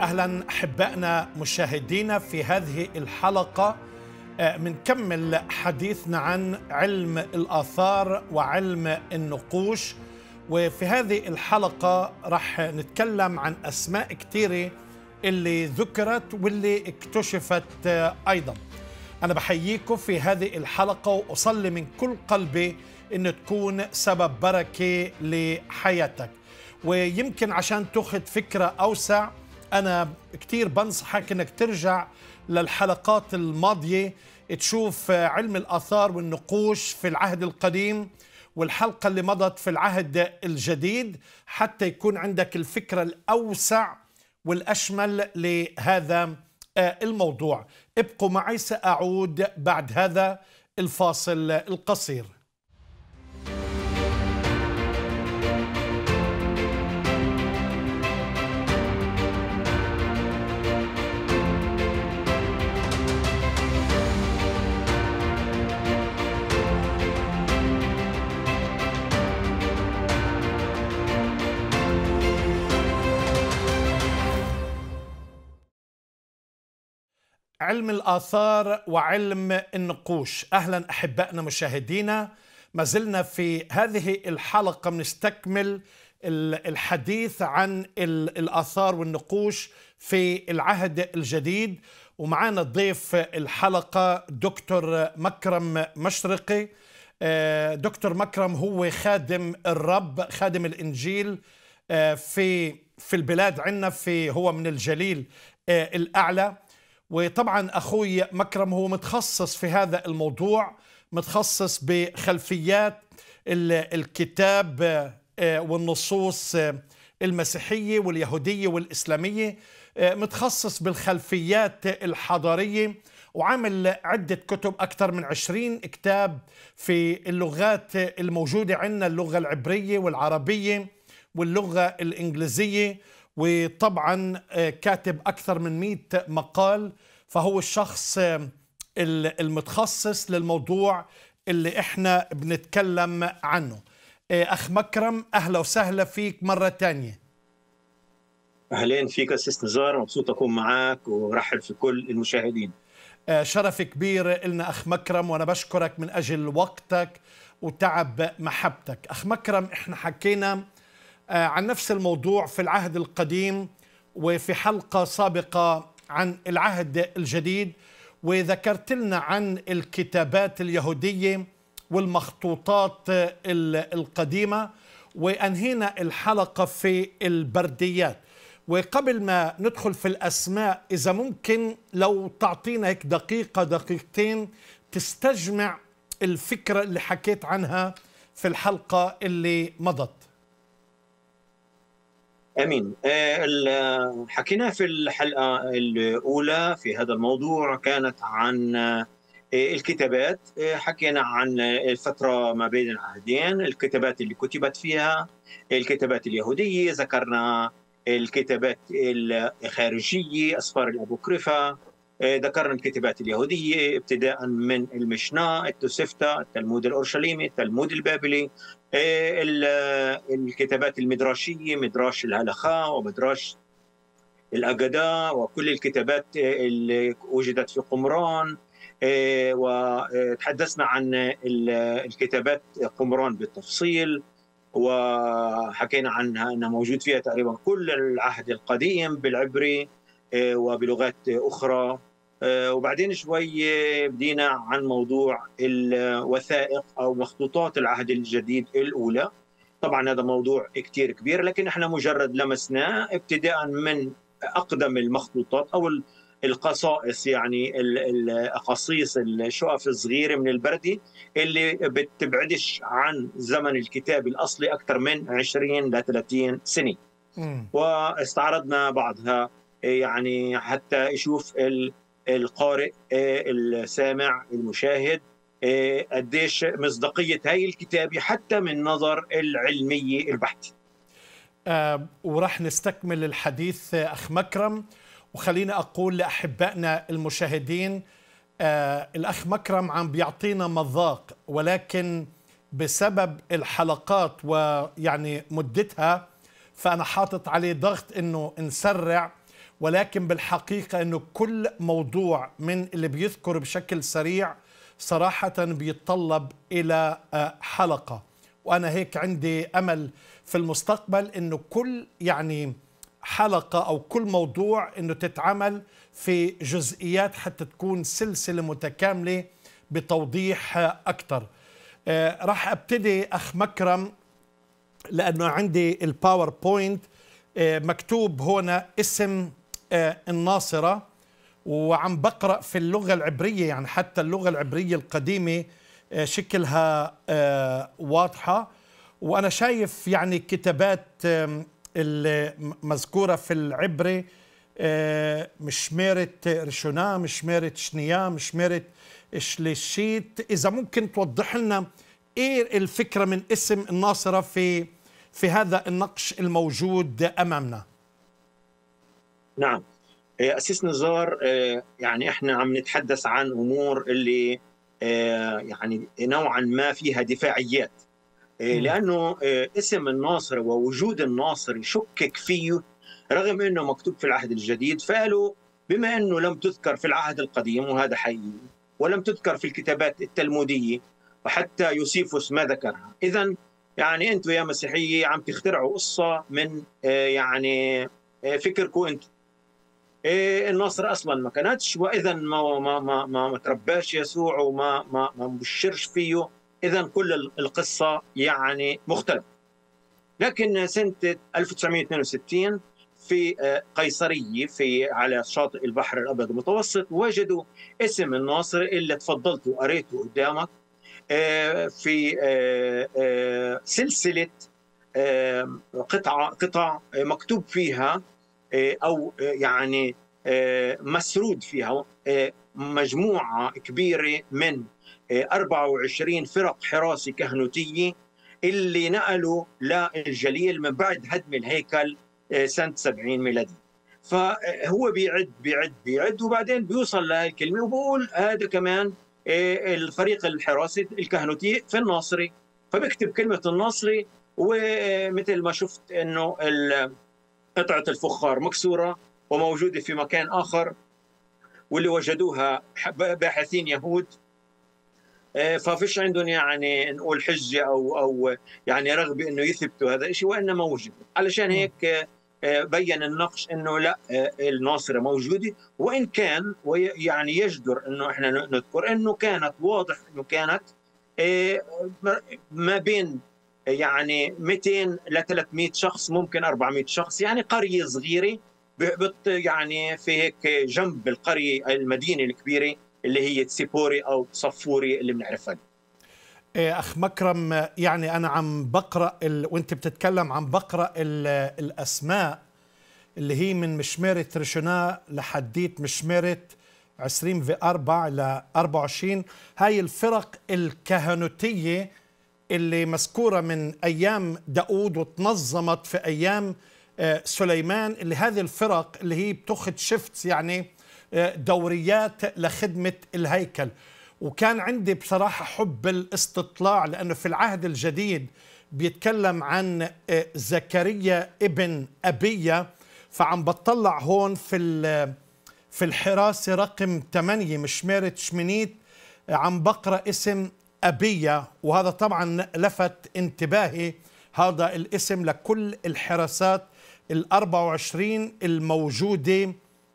أهلا أحبائنا مشاهدينا في هذه الحلقة منكمل حديثنا عن علم الآثار وعلم النقوش. وفي هذه الحلقة رح نتكلم عن أسماء كثيرة اللي ذكرت واللي اكتشفت أيضا. أنا بحييكم في هذه الحلقة وأصلي من كل قلبي إن تكون سبب بركة لحياتك. ويمكن عشان تأخذ فكرة أوسع أنا كتير بنصحك إنك ترجع للحلقات الماضية تشوف علم الآثار والنقوش في العهد القديم والحلقة اللي مضت في العهد الجديد حتى يكون عندك الفكرة الأوسع والأشمل لهذا الموضوع. ابقوا معي، سأعود بعد هذا الفاصل القصير. علم الآثار وعلم النقوش. أهلا أحبائنا مشاهدينا، ما زلنا في هذه الحلقة بنستكمل الحديث عن الآثار والنقوش في العهد الجديد، ومعنا ضيف الحلقة دكتور مكرم مشرقي. دكتور مكرم هو خادم الرب، خادم الإنجيل في البلاد عندنا، هو من الجليل الأعلى. وطبعا أخوي مكرم هو متخصص في هذا الموضوع، متخصص بخلفيات الكتاب والنصوص المسيحية واليهودية والإسلامية، متخصص بالخلفيات الحضارية، وعمل عدة كتب، أكثر من 20 كتاب في اللغات الموجودة عندنا، اللغة العبرية والعربية واللغة الإنجليزية، وطبعا كاتب أكثر من 100 مقال. فهو الشخص المتخصص للموضوع اللي احنا بنتكلم عنه. أخ مكرم، أهلا وسهلا فيك مرة تانية. أهلين فيك أستاذ نزار، مبسوط أكون معك ورحب في كل المشاهدين. شرف كبير لنا أخ مكرم، وأنا بشكرك من أجل وقتك وتعب محبتك. أخ مكرم، احنا حكينا عن نفس الموضوع في العهد القديم وفي حلقة سابقة عن العهد الجديد، وذكرت لنا عن الكتابات اليهودية والمخطوطات القديمة، وأنهينا الحلقة في البرديات. وقبل ما ندخل في الأسماء، إذا ممكن لو تعطينا هيك دقيقة دقيقتين تستجمع الفكرة اللي حكيت عنها في الحلقة اللي مضت. امين. حكينا في الحلقه الاولى في هذا الموضوع كانت عن الكتابات، حكينا عن الفتره ما بين العهدين، الكتابات اللي كتبت فيها، الكتابات اليهوديه، ذكرنا الكتابات الخارجيه، اسفار الابوكريفا، ذكرنا الكتابات اليهوديه ابتداء من المشنا، التوسفتا، التلمود الاورشليمي، التلمود البابلي، الكتابات المدراشيه، مدراش الهلخاء ومدراش الأجداء، وكل الكتابات اللي وجدت في قمران. وتحدثنا عن الكتابات قمران بالتفصيل، وحكينا عنها أنها موجود فيها تقريبا كل العهد القديم بالعبري وبلغات أخرى. وبعدين شوي بدينا عن موضوع الوثائق أو مخطوطات العهد الجديد الأولى. طبعا هذا موضوع كتير كبير، لكن احنا مجرد لمسناه ابتداء من أقدم المخطوطات أو القصائص، يعني الأقاصيص، الشقف الصغيرة من البردي اللي بتبعدش عن زمن الكتاب الأصلي أكثر من 20 ل 30 سنة. واستعرضنا بعضها يعني حتى يشوف القارئ السامع المشاهد قديش مصداقية هاي الكتابة حتى من نظر العلمية البحث. ورح نستكمل الحديث أخ مكرم، وخلينا أقول لأحبائنا المشاهدين الأخ مكرم عم بيعطينا مذاق، ولكن بسبب الحلقات ويعني مدتها فأنا حاطط عليه ضغط إنه نسرع ولكن بالحقيقة أنه كل موضوع من اللي بيذكر بشكل سريع صراحة بيتطلب إلى حلقة. وأنا هيك عندي أمل في المستقبل أنه كل حلقة أو كل موضوع أنه تتعمل في جزئيات حتى تكون سلسلة متكاملة بتوضيح أكثر. راح أبتدي أخ مكرم لأنه عندي الباوربوينت مكتوب هنا اسم الناصرة، وعم بقرأ في اللغة العبرية، يعني حتى اللغة العبرية القديمة شكلها واضحة، وأنا شايف يعني كتابات المذكورة في العبري مشميرة رشونا، مشميرة شنيا، مشميرة شليشيت. إذا ممكن توضح لنا إيه الفكرة من اسم الناصرة في هذا النقش الموجود أمامنا. نعم أسيس نزار، يعني إحنا عم نتحدث عن أمور اللي يعني نوعا ما فيها دفاعيات، لأنه اسم الناصر ووجود الناصر يشكك فيه رغم أنه مكتوب في العهد الجديد. فقالوا بما أنه لم تذكر في العهد القديم، وهذا حقيقي، ولم تذكر في الكتابات التلمودية، وحتى يوسيفوس ما ذكرها، إذن يعني أنتم يا مسيحية عم تخترعوا قصة من يعني فكركم أنتم. الناصر اصلا ما كانتش، واذا ما ترباش يسوع وما بشرش فيه، اذا كل القصه يعني مختلفه. لكن سنه 1962 في قيصريه على شاطئ البحر الابيض المتوسط وجدوا اسم الناصر اللي تفضلت وقريته قدامك في سلسله قطع مكتوب فيها أو يعني مسرود فيها مجموعة كبيرة من 24 فرق حراسة كهنوتية اللي نقلوا للجليل من بعد هدم الهيكل سنة 70 ميلادي. فهو بيعد وبعدين بيوصل لهالكلمة وبقول هذا كمان الفريق الحراسة الكهنوتية في الناصري، فبكتب كلمة الناصري. ومثل ما شفت انه قطعة الفخار مكسورة وموجودة في مكان آخر، واللي وجدوها باحثين يهود، ففيش عندهم يعني نقول حجة أو يعني رغبة إنه يثبتوا هذا الشيء، وإنما وجد. علشان هيك بين النقش إنه لا، الناصرة موجودة، وإن كان يعني يجدر إنه إحنا نذكر إنه كانت واضح إنه كانت ما بين يعني 200 ل 300 شخص، ممكن 400 شخص، يعني قرية صغيرة يعني في هيك جنب القرية المدينة الكبيرة اللي هي تسيبوري أو صفوري اللي بنعرفها. أخ مكرم، يعني أنا عم بقرأ وأنت بتتكلم عم بقرأ الأسماء اللي هي من مشميرة رشونا لحديت مشميرة 20 في 4 ل 24. هاي الفرق الكهنوتية اللي مذكورة من أيام داود وتنظمت في أيام سليمان، اللي هذه الفرق اللي هي بتاخذ شيفتس، يعني دوريات لخدمة الهيكل. وكان عندي بصراحة حب الاستطلاع، لأنه في العهد الجديد بيتكلم عن زكريا ابن أبية، فعم بطلع هون في الحراسة رقم 8 مشميرة شمينيت عم بقرأ اسم أبية، وهذا طبعا لفت انتباهي هذا الاسم لكل الحراسات 24 الموجودة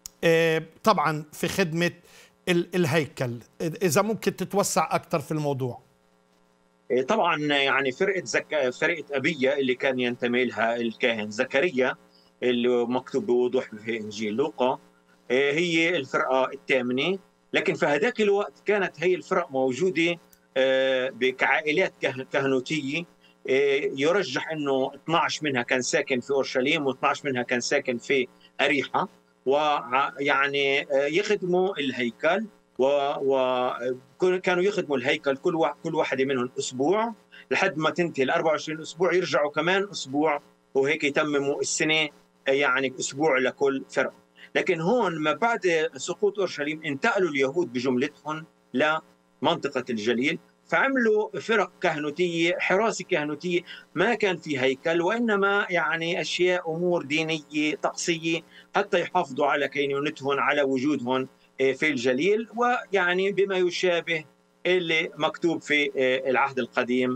طبعا في خدمة الهيكل. إذا ممكن تتوسع أكثر في الموضوع. طبعا يعني فرقة أبية اللي كان ينتمي لها الكاهن زكريا اللي مكتوب بوضوح في إنجيل لوقا، هي الفرقة الثامنة. لكن في هذاك الوقت كانت هي الفرق موجودة كعائلات كهنوتية، يرجح أنه 12 منها كان ساكن في أورشليم و12 منها كان ساكن في أريحة، ويعني يخدموا الهيكل، وكانوا يخدموا الهيكل كل واحدة منهم أسبوع لحد ما تنتهي ال 24 أسبوع، يرجعوا كمان أسبوع، وهيك يتمموا السنة يعني أسبوع لكل فرقة. لكن هون ما بعد سقوط أورشليم انتقلوا اليهود بجملتهم لمنطقة الجليل، فعملوا فرق كهنوتيه، حراسه كهنوتيه، ما كان في هيكل وانما يعني اشياء امور دينيه طقسيه حتى يحافظوا على كينونتهم، على وجودهم في الجليل، ويعني بما يشابه اللي مكتوب في العهد القديم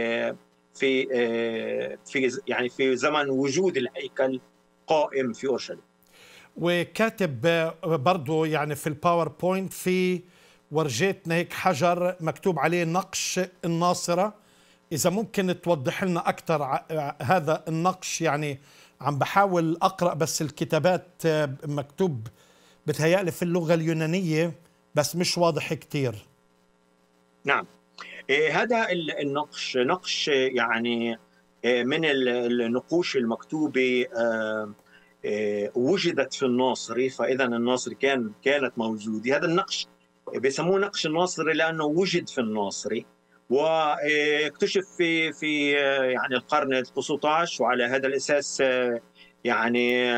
في يعني في زمن وجود الهيكل قائم في اورشليم. وكاتب برضه يعني في الباوربوينت في ورجيتنا هيك حجر مكتوب عليه نقش الناصرة، إذا ممكن توضح لنا أكثر هذا النقش. يعني عم بحاول أقرأ بس الكتابات مكتوب بتهيألي في اللغة اليونانية بس مش واضح كتير. نعم، هذا النقش نقش يعني من النقوش المكتوبة وجدت في الناصري، فإذا الناصري كانت موجودة. هذا النقش بيسموه نقش الناصري لأنه وجد في الناصري واكتشف في يعني القرن ال 19، وعلى هذا الأساس يعني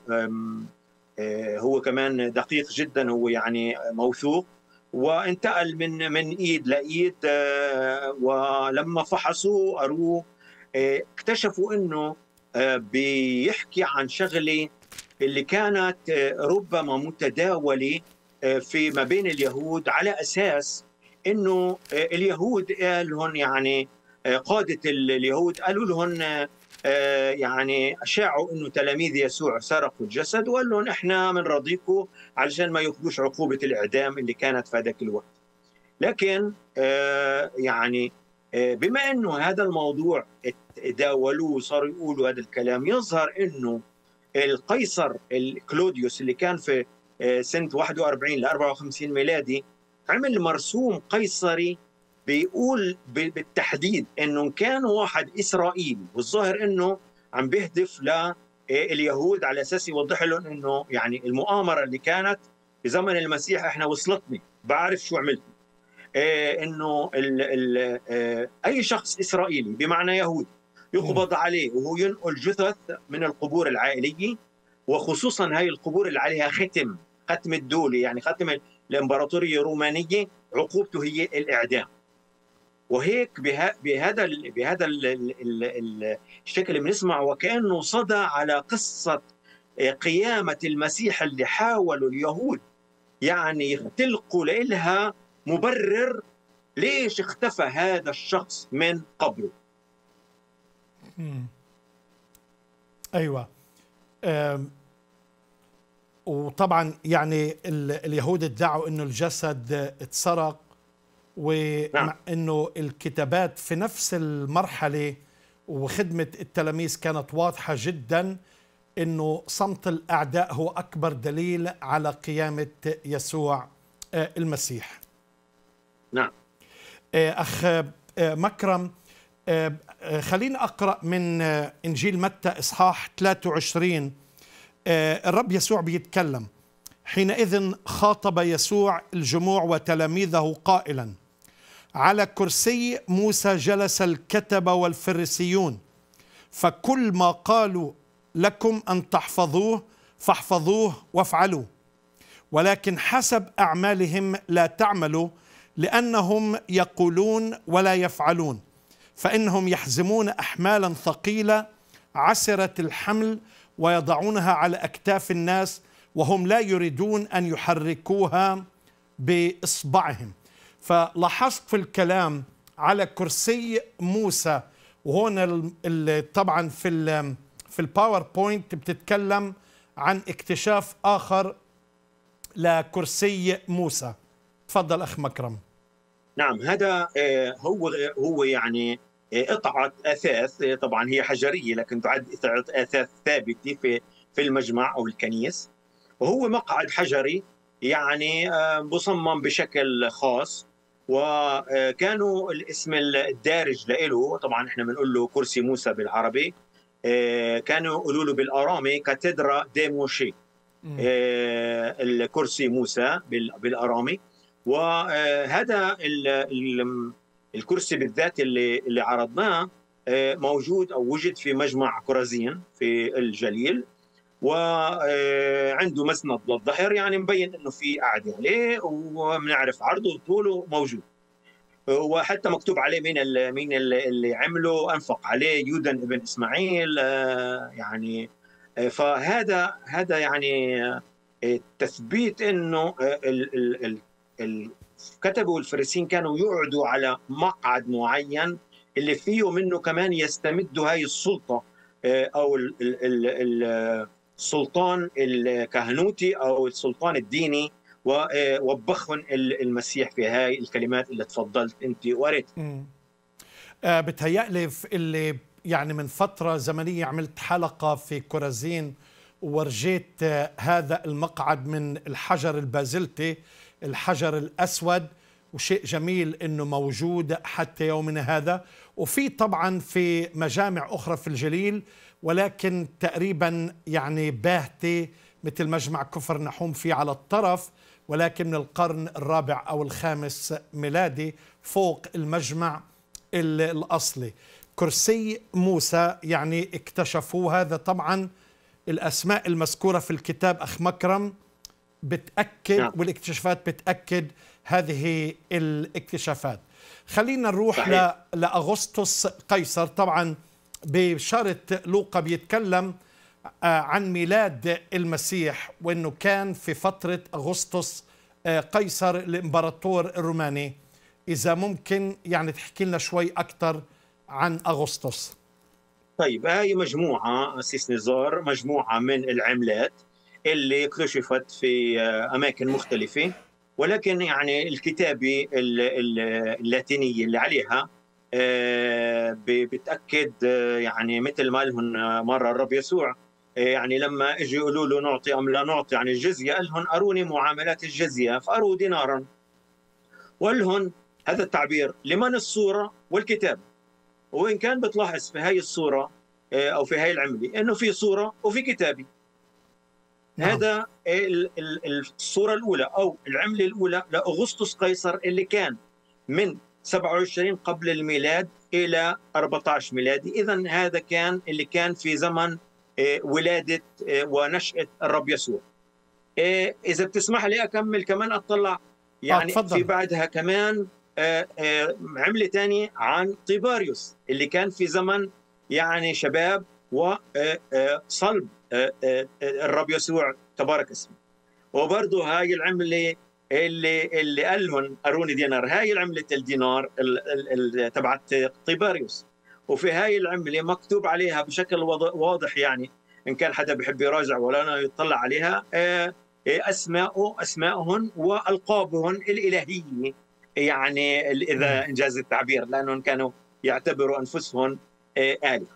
هو كمان دقيق جدا، هو يعني موثوق وانتقل من ايد لايد. ولما فحصوه قروه اكتشفوا انه بيحكي عن شغله اللي كانت ربما متداوله في ما بين اليهود، على اساس انه اليهود قالوا يعني قاده اليهود قالوا لهم يعني اشاعوا انه تلاميذ يسوع سرقوا الجسد، وقال لهم احنا بنرضيكم علشان ما ياخذوش عقوبه الاعدام اللي كانت في هذاك الوقت. لكن يعني بما انه هذا الموضوع تداولوه وصاروا يقولوا هذا الكلام، يظهر انه القيصر كلوديوس اللي كان في سنه 41 ل 54 ميلادي عمل مرسوم قيصري بيقول بالتحديد انه كان واحد اسرائيلي، والظاهر انه عم بيهدف لليهود على اساس يوضح لهم انه يعني المؤامره اللي كانت في زمن المسيح احنا وصلتني، بعرف شو عملت. انه اي شخص اسرائيلي بمعنى يهودي يقبض عليه وهو ينقل جثث من القبور العائليه، وخصوصا هاي القبور اللي عليها ختم الدوله، يعني ختم الامبراطوريه الرومانيه، عقوبته هي الاعدام. وهيك بهذا الشكل اللي بنسمع وكانه صدى على قصه قيامه المسيح اللي حاولوا اليهود يعني يختلقوا لها مبرر ليش اختفى هذا الشخص من قبره. ايوه. وطبعا يعني اليهود ادعوا انه الجسد اتسرق، ومع انه الكتابات في نفس المرحله وخدمه التلاميذ كانت واضحه جدا انه صمت الاعداء هو اكبر دليل على قيامه يسوع المسيح. نعم. اخ مكرم، خلينا اقرا من انجيل متى اصحاح 23. الرب يسوع بيتكلم: حينئذ خاطب يسوع الجموع وتلاميذه قائلا: على كرسي موسى جلس الكتبة والفريسيون، فكل ما قالوا لكم أن تحفظوه فاحفظوه وافعلوا، ولكن حسب أعمالهم لا تعملوا، لأنهم يقولون ولا يفعلون، فإنهم يحزمون أحمالا ثقيلة عسرة الحمل ويضعونها على أكتاف الناس وهم لا يريدون أن يحركوها بإصبعهم. فلاحظت في الكلام على كرسي موسى، وهون طبعا في الباوربوينت بتتكلم عن اكتشاف آخر لكرسي موسى. تفضل أخ مكرم. نعم، هذا هو يعني قطعة أثاث، طبعا هي حجرية لكن تعد قطعة أثاث ثابتة في المجمع أو الكنيس، وهو مقعد حجري يعني مصمم بشكل خاص، وكانوا الاسم الدارج له، طبعا احنا بنقول له كرسي موسى بالعربي، كانوا يقولوا له بالارامي كاتدرا دي موشي، الكرسي موسى بالارامي. وهذا الكرسي بالذات اللي عرضناه موجود او وجد في مجمع كرازين في الجليل، وعنده مسند للظهر، يعني مبين انه في قاعده عليه وبنعرف عرضه وطوله موجود. وحتى مكتوب عليه مين اللي عمله، انفق عليه يودن ابن اسماعيل. يعني فهذا يعني تثبيت انه الكتبه والفريسيين كانوا يقعدوا على مقعد معين اللي فيه منه كمان يستمدوا هاي السلطه، او السلطان الكهنوتي او السلطان الديني، ووبخهم المسيح في هاي الكلمات اللي تفضلت انت وقريت. بتهيألي اللي يعني من فترة زمنية عملت حلقة في كورزين ورجيت هذا المقعد من الحجر البازلتي، الحجر الأسود، وشيء جميل أنه موجود حتى يومنا هذا. وفي طبعا في مجامع أخرى في الجليل، ولكن تقريبا يعني باهتة مثل مجمع كفر نحوم في على الطرف، ولكن من القرن الرابع أو الخامس ميلادي فوق المجمع الأصلي. كرسي موسى يعني اكتشفوه، هذا طبعا الأسماء المذكورة في الكتاب أخ مكرم بتأكد والاكتشافات بتأكد هذه الاكتشافات. خلينا نروح لأغسطس قيصر. طبعا بشارة لوقا بيتكلم عن ميلاد المسيح وأنه كان في فترة أغسطس قيصر الإمبراطور الروماني. إذا ممكن يعني تحكي لنا شوي أكثر عن أغسطس. طيب، هاي مجموعة أسيس نزار، مجموعة من العملات اللي اكتشفت في أماكن مختلفة، ولكن يعني الكتابة اللاتينية اللي عليها بتأكد يعني مثل ما لهم مرة الرب يسوع يعني لما اجوا يقولوا له نعطي أم لا نعطي عن الجزية، قال لهم أروني معاملات الجزية، فأروا دينارا، وقال لهم هذا التعبير لمن الصورة والكتاب. وإن كان بتلاحظ في هاي الصورة أو في هاي العملة إنه في صورة وفي كتابة. هذا الصورة الأولى أو العملة الأولى لأغسطس قيصر اللي كان من 27 قبل الميلاد إلى 14 ميلادي. إذن هذا كان اللي كان في زمن ولادة ونشأة الرب يسوع. إذا بتسمح لي أكمل كمان أطلع يعني في بعدها كمان عملة تانية عن طيباريوس اللي كان في زمن يعني شباب وصلب الرب يسوع تبارك اسمه. وبرضه هاي العملة اللي قال لهم أروني دينار، هاي العملة الدينار تبعت طيباريوس. وفي هاي العملة مكتوب عليها بشكل واضح، يعني إن كان حدا بيحب يراجع ولا يطلع عليها، أسماءهم وألقابهم الإلهية، يعني إذا إنجاز التعبير، لأنهم كانوا يعتبروا أنفسهم آلهة.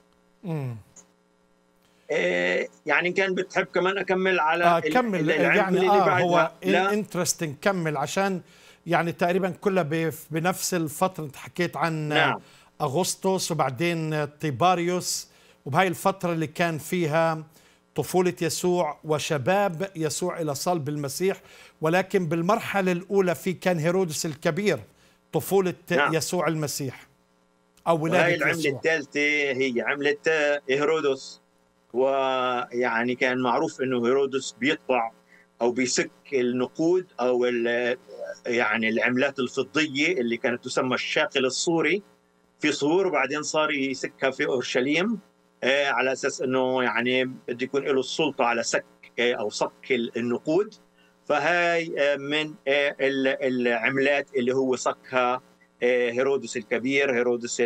يعني كان بتحب كمان أكمل على كمل يعني اللي هو انترستنج، كمل عشان يعني تقريبا كلها بنفس الفترة. انت حكيت عن أغسطس وبعدين طيباريوس، وبهاي الفترة اللي كان فيها طفولة يسوع وشباب يسوع إلى صلب المسيح. ولكن بالمرحلة الأولى في كان هيرودس الكبير، طفولة يسوع المسيح أو ولادة يسوع. العملة الثالثة هي عملة هيرودس. ويعني كان معروف انه هيرودس بيطبع او بيسك النقود او يعني العملات الفضيه اللي كانت تسمى الشاقل الصوري في صور، وبعدين صار يسكها في اورشليم على اساس انه يعني بده يكون له السلطه على سك او صك النقود. فهاي من العملات اللي هو صكها هيرودس الكبير، هيرودس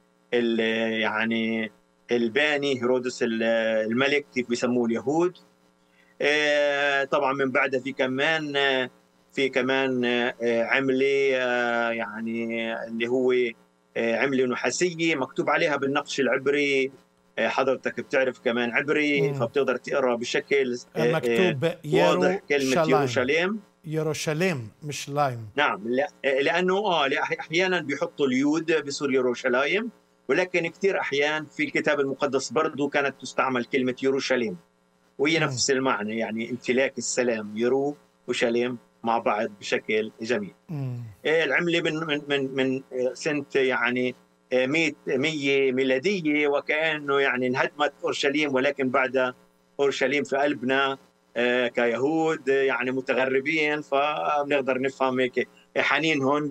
يعني الباني، هيرودس الملك كيف بيسموه اليهود. طبعا من بعدها في كمان عملة يعني اللي هو عملة نحاسية مكتوب عليها بالنقش العبري. حضرتك بتعرف كمان عبري فبتقدر تقرأ بشكل مكتوب واضح كلمة يروشليم. يروشليم مش لايم. نعم، لأنه أحيانا بيحطوا اليود بصير يروشلايم، ولكن كثير أحيان في الكتاب المقدس برضو كانت تستعمل كلمة يروشليم، وهي نفس المعنى، يعني امتلاك السلام، يرو وشليم مع بعض بشكل جميل. العملة من سنة يعني 100 ميلادية، وكأنه يعني انهدمت أورشليم، ولكن بعد أورشليم في قلبنا كيهود يعني متغربين، فبنقدر نفهم هيك حنينهم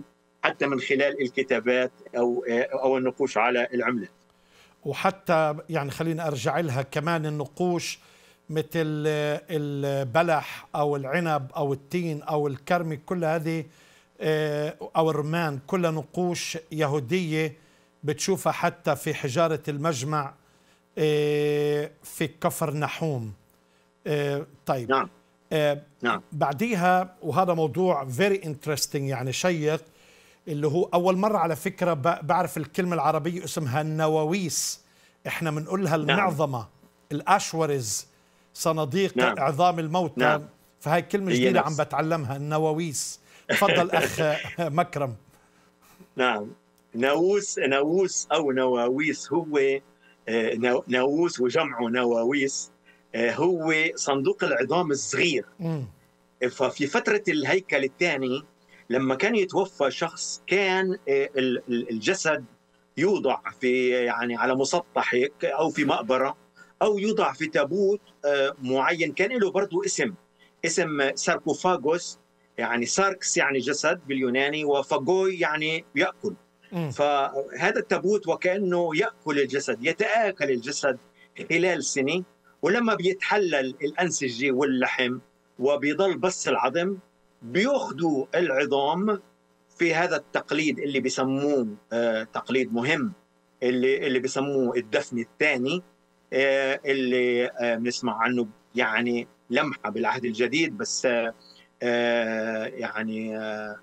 حتى من خلال الكتابات أو النقوش على العملات. وحتى يعني خليني أرجع لها كمان، النقوش مثل البلح أو العنب أو التين أو الكرمي، كل هذه أو الرمان، كلها نقوش يهودية بتشوفها حتى في حجارة المجمع في كفر نحوم. طيب. نعم. نعم. بعديها، وهذا موضوع very interesting يعني شيق، اللي هو أول مرة على فكرة بعرف الكلمة العربية اسمها النواويس، احنا بنقولها المعظمة، الأشورز، صناديق عظام الموتى. فهي كلمة جديدة عم بتعلمها، النواويس. تفضل أخ مكرم. نعم. ناووس أو نواويس هو ناووس وجمعه نواويس، هو صندوق العظام الصغير. ففي فترة الهيكل الثاني لما كان يتوفى شخص، كان الجسد يوضع في يعني على مسطح هيك أو في مقبرة، أو يوضع في تابوت معين كان له برضه اسم ساركوفاغوس، يعني ساركس يعني جسد باليوناني، وفاغوي يعني يأكل. فهذا التابوت وكأنه يأكل الجسد، يتآكل الجسد خلال سنة، ولما بيتحلل الأنسجة واللحم وبيضل بس العظم، بيأخذوا العظام في هذا التقليد اللي بيسموه تقليد مهم، اللي بيسموه الدفن الثاني، اللي بنسمع عنه يعني لمحة بالعهد الجديد، بس يعني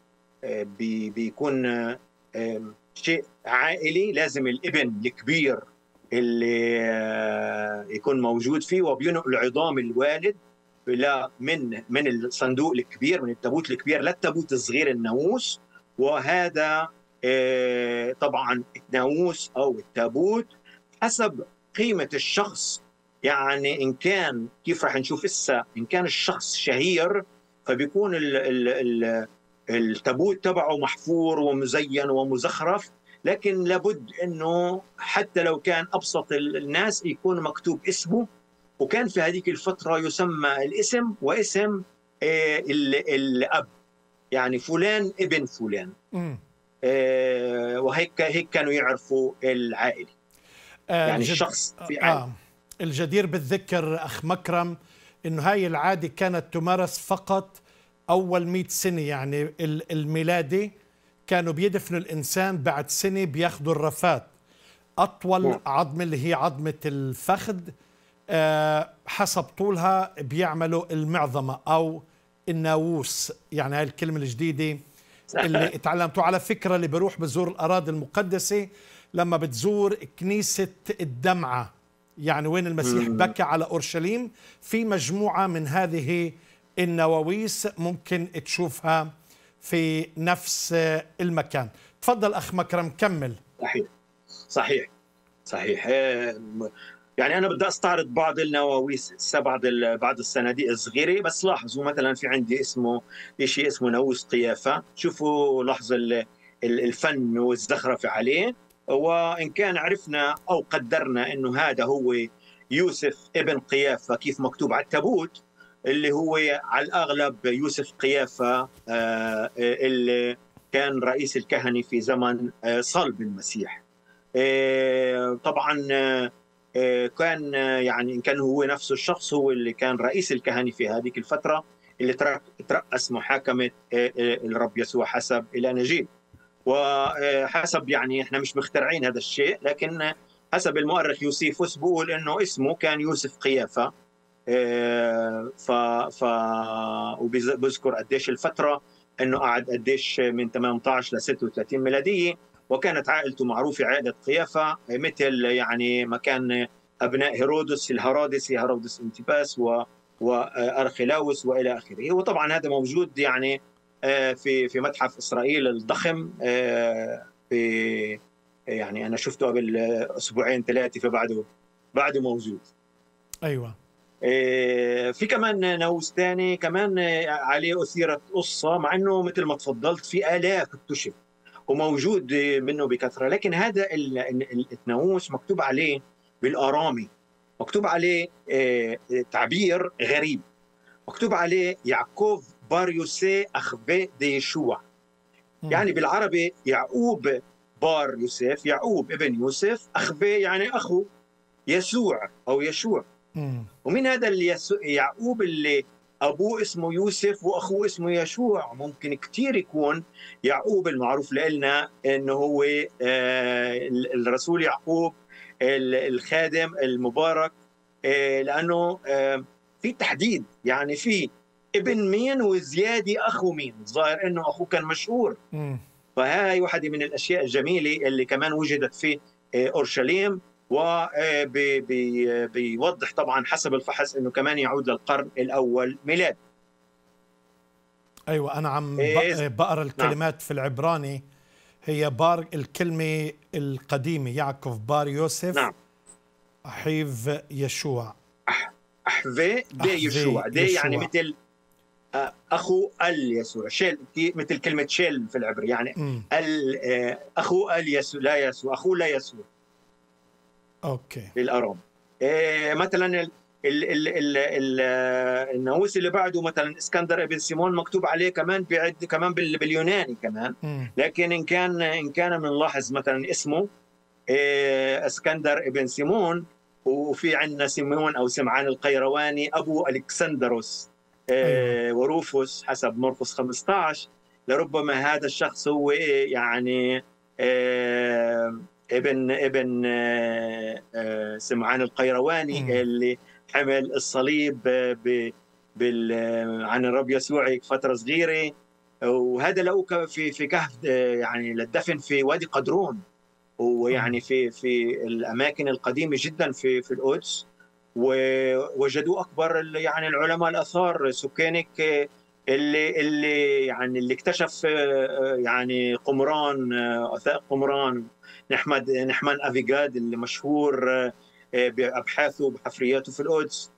بيكون شيء عائلي. لازم الابن الكبير اللي يكون موجود فيه، وبينقل عظام الوالد من الصندوق الكبير، من التابوت الكبير للتابوت الصغير الناموس. وهذا طبعا الناموس أو التابوت حسب قيمة الشخص، يعني إن كان كيف راح نشوف إسا، إن كان الشخص شهير فبيكون التابوت تبعه محفور ومزين ومزخرف، لكن لابد أنه حتى لو كان أبسط الناس يكون مكتوب اسمه. وكان في هذيك الفترة يسمى الاسم واسم الأب، يعني فلان ابن فلان. وهيك كانوا يعرفوا العائلة، يعني الشخص في عائلة. الجدير بالذكر أخ مكرم إنه هاي العادة كانت تمارس فقط أول 100 سنة، يعني الميلادي كانوا بيدفنوا الإنسان بعد سنة بياخذوا الرفات. أطول عظمة اللي هي عظمة الفخذ حسب طولها بيعملوا المعظمة أو الناووس، يعني هاي الكلمة الجديدة اللي اتعلمتوا. على فكرة اللي بيروح بزور الأراضي المقدسة، لما بتزور كنيسة الدمعة، يعني وين المسيح بكى على أورشليم، في مجموعة من هذه النواويس ممكن تشوفها في نفس المكان. تفضل أخ مكرم، كمل. صحيح. يعني أنا بدي أستعرض بعض النواويس، بعض الصناديق الصغيرة، بس لاحظوا مثلا في عندي شيء اسمه ناووس قيافة. شوفوا لاحظوا الفن والزخرفة عليه. وإن كان عرفنا أو قدرنا أنه هذا هو يوسف ابن قيافة كيف مكتوب على التابوت، اللي هو على الأغلب يوسف قيافة اللي كان رئيس الكهنة في زمن صلب المسيح. طبعا كان يعني إن كان هو نفسه الشخص هو اللي كان رئيس الكهنة في هذه الفترة، اللي ترأس محاكمة الرب يسوع حسب إلى-نجيل. وحسب يعني احنا مش مخترعين هذا الشيء، لكن حسب المؤرخ يوسيفوس بيقول انه اسمه كان يوسف قيافة. وبذكر قديش الفترة، انه قعد قديش من 18 ل 36 ميلادية، وكانت عائلته معروفة عائلة قيافة، مثل يعني مكان ابناء هيرودس الهرادسي، هيرودس انتباس وارخلاوس والى اخره. وطبعا هذا موجود يعني في متحف إسرائيل الضخم، في يعني أنا شفته قبل أسبوعين 3، فبعده موجود. أيوة. في كمان ناووس ثاني كمان عليه أثيرت قصة، مع أنه مثل ما تفضلت في آلاف اكتشف وموجود منه بكثرة، لكن هذا الناووس مكتوب عليه بالآرامي، مكتوب عليه تعبير غريب، مكتوب عليه يعقوب بار يوسي أخبي دي يشوع. يعني بالعربي يعقوب بار يوسف، يعقوب ابن يوسف، أخبي يعني أخو يسوع أو يشوع. ومن هذا اللي يعقوب اللي أبوه اسمه يوسف وأخوه اسمه يشوع، ممكن كتير يكون يعقوب المعروف لنا أنه هو الرسول يعقوب الخادم المبارك، لأنه في تحديد، يعني في ابن مين وزيادة أخو مين، ظاهر أنه أخوه كان مشهور. فهاي واحدة من الأشياء الجميلة اللي كمان وجدت في أورشليم، وبيوضح طبعا حسب الفحص أنه كمان يعود للقرن الأول ميلاد. أيوة، أنا عم بقرأ الكلمات. نعم. في العبراني هي بار، الكلمة القديمة يعقوب بار يوسف. نعم. أحيف يشوع، أحفي دي يشوع، دي يعني مثل أخو اليسوع، شيل، مثل كلمة شيل في العبري، يعني أخو اليسوع، لا يسوع، أخو لا يسوع. أوكي. بالأرام. مثلا الناموس اللي بعده مثلا اسكندر ابن سيمون مكتوب عليه كمان بعد كمان باليوناني كمان. لكن إن كان بنلاحظ مثلا اسمه اسكندر ابن سيمون، وفي عندنا سيمون أو سمعان القيرواني أبو ألكسندروس وروفوس حسب مرقس 15. لربما هذا الشخص هو يعني ابن سمعان القيرواني اللي حمل الصليب عن الرب يسوع فترة صغيرة، وهذا لقوه في كهف يعني للدفن في وادي قدرون، ويعني في الأماكن القديمة جدا في القدس. ووجدوا أكبر يعني العلماء الآثار سكانك اللي اكتشف يعني قمران، وثائق قمران نحمان أفيغاد اللي مشهور بأبحاثه وبحفرياته في القدس.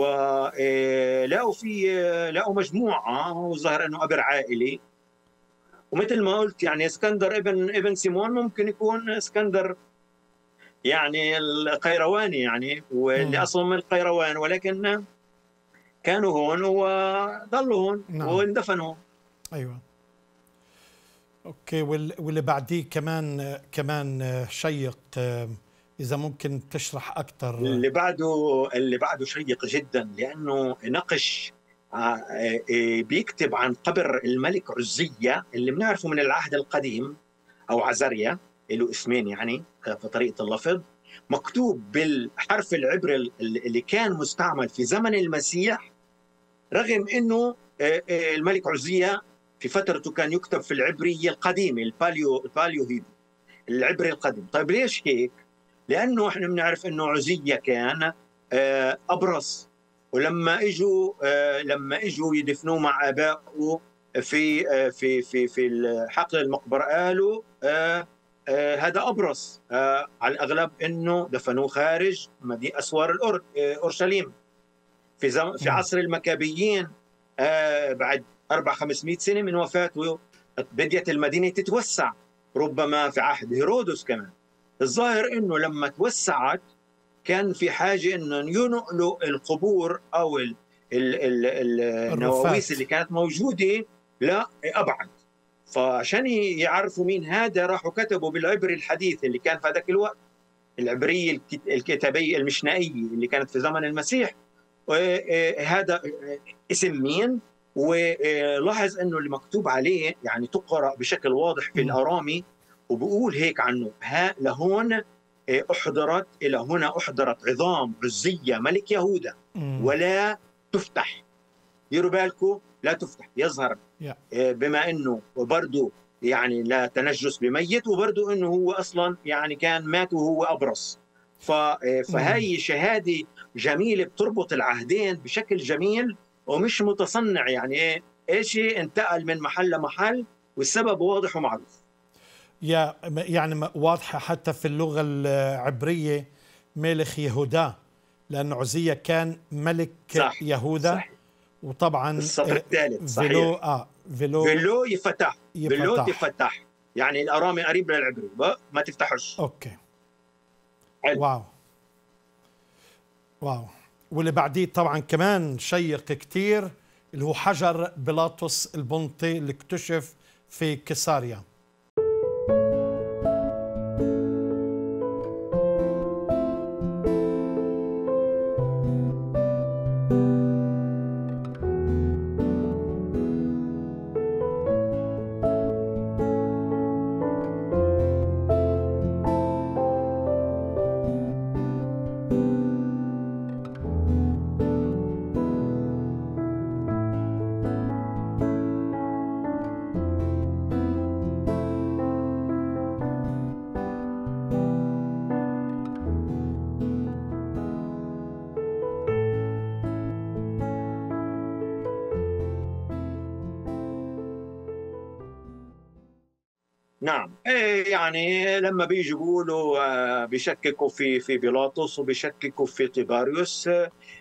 لقوا مجموعة، وظهر أنه قبر عائلي. ومثل ما قلت يعني اسكندر ابن سيمون ممكن يكون اسكندر يعني القيرواني، يعني واللي أصلا من القيروان، ولكن كانوا هون وظلوا هون. نعم. واندفنوا. أيوة. أوكي. واللي بعديه كمان شيق، إذا ممكن تشرح أكثر. اللي بعده شيق جدا، لأنه نقش بيكتب عن قبر الملك عزية اللي بنعرفه من العهد القديم، أو عزريا، له اسمين يعني في طريقة اللفظ، مكتوب بالحرف العبري اللي كان مستعمل في زمن المسيح، رغم أنه الملك عزية في فترته كان يكتب في العبرية القديمة، الباليو هيبرو، العبري القديم. طيب ليش هيك؟ لأنه احنا بنعرف أنه عزية كان أبرص، ولما اجوا يدفنوه مع ابائه في حقل المقبره، قالوا هذا ابرص. على الاغلب انه دفنوه خارج اسوار اورشليم في عصر المكابيين. بعد 400-500 سنه من وفاته بدأت المدينه تتوسع، ربما في عهد هيرودس كمان. الظاهر انه لما توسعت كان في حاجة أن ينقلوا القبور أو النواويس اللي كانت موجودة لأبعد. فعشان يعرفوا مين هذا راحوا كتبوا بالعبري الحديث اللي كان في هذاك الوقت، العبرية الكتابية المشنائية اللي كانت في زمن المسيح، هذا اسم مين. ولاحظ أنه اللي مكتوب عليه يعني تقرأ بشكل واضح في الأرامي، وبقول هيك عنه: ها لهون أحضرت إلى هنا أحضرت عظام عزية ملك يهوذا ولا تفتح. ديروا بالكم، لا تفتح. يظهر بما أنه برضو يعني لا تنجس بميت، وبرضو أنه هو أصلا يعني كان مات وهو أبرص. فهي شهادة جميلة بتربط العهدين بشكل جميل ومش متصنع، يعني إيش انتقل من محل لمحل والسبب واضح ومعروف. يعني واضحة حتى في اللغة العبرية ملك يهوذا، لأن عزية كان ملك صح. يهوذا صح. وطبعا السطر الثالث صحيح. فيلو يفتح، فيلو تفتح، يعني الأرامي قريب للعبري ما تفتحش. أوكي. حلو. واو. واللي بعديه طبعا كمان شيق كتير، اللي هو حجر بيلاطس البنطي اللي اكتشف في قيصاريا. نعم، يعني لما بيجي بيقولوا بيشككوا في بيلاطس وبيشككوا في طيباريوس،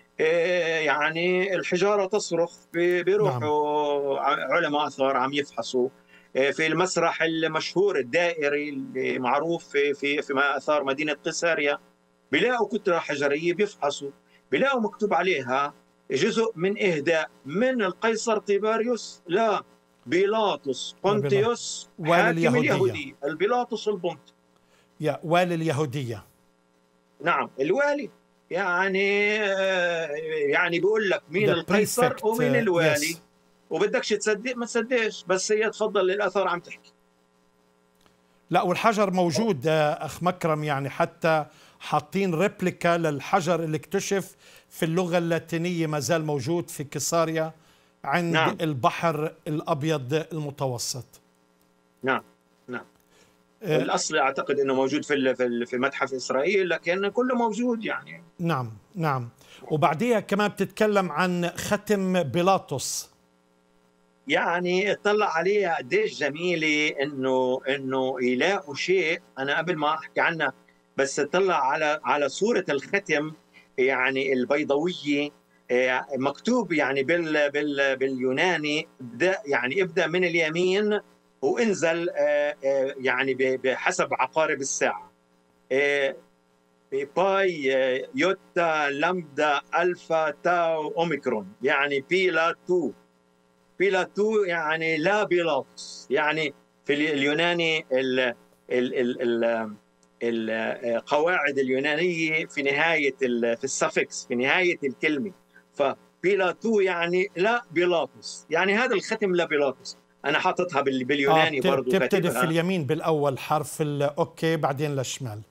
يعني الحجارة تصرخ. نعم. بيروحوا علماء آثار عم يفحصوا في المسرح المشهور الدائري اللي معروف في آثار مدينة قيصرية، بيلاقوا كتلة حجرية، بيفحصوا بيلاقوا مكتوب عليها جزء من إهداء من القيصر طيباريوس لا بيلاطس نبيلة بونتيوس والي حاكم اليهودية. اليهودية، البيلاطس البنطي. يا والي اليهودية. نعم، الوالي. يعني يعني بيقول لك مين the القيصر prefect. ومين الوالي، yes. وبدكش تصدق ما تصدقش، بس هي تفضل الآثار عم تحكي. لا، والحجر موجود أخ مكرم، يعني حتى حاطين ريبليكا للحجر اللي اكتشف في اللغة اللاتينية، ما زال موجود في قيصاريا عند نعم البحر الأبيض المتوسط. نعم نعم. الأصل أعتقد أنه موجود في متحف إسرائيل، لكن كله موجود يعني. نعم نعم. وبعديها كمان بتتكلم عن ختم بيلاطس. يعني اطلع عليها قديش جميله، انه يلاقوا شيء. انا قبل ما احكي عنها بس اطلع على صوره الختم، يعني البيضاويه، مكتوب يعني باليوناني ابدا من اليمين وانزل، يعني بحسب عقارب الساعه، باي يوتا لامدا الفا تاو اوميكرون، يعني بيلا تو. بيلاتو يعني لا بيلاطس، يعني في اليوناني القواعد اليونانية في نهاية في السفكس في نهاية الكلمة، فبيلاتو يعني لا بيلاطس، يعني هذا الختم لا بيلاطس. أنا حاططها باليوناني برضو بتبتدي في كاتبها. اليمين بالأول حرف الأوكي، بعدين للشمال.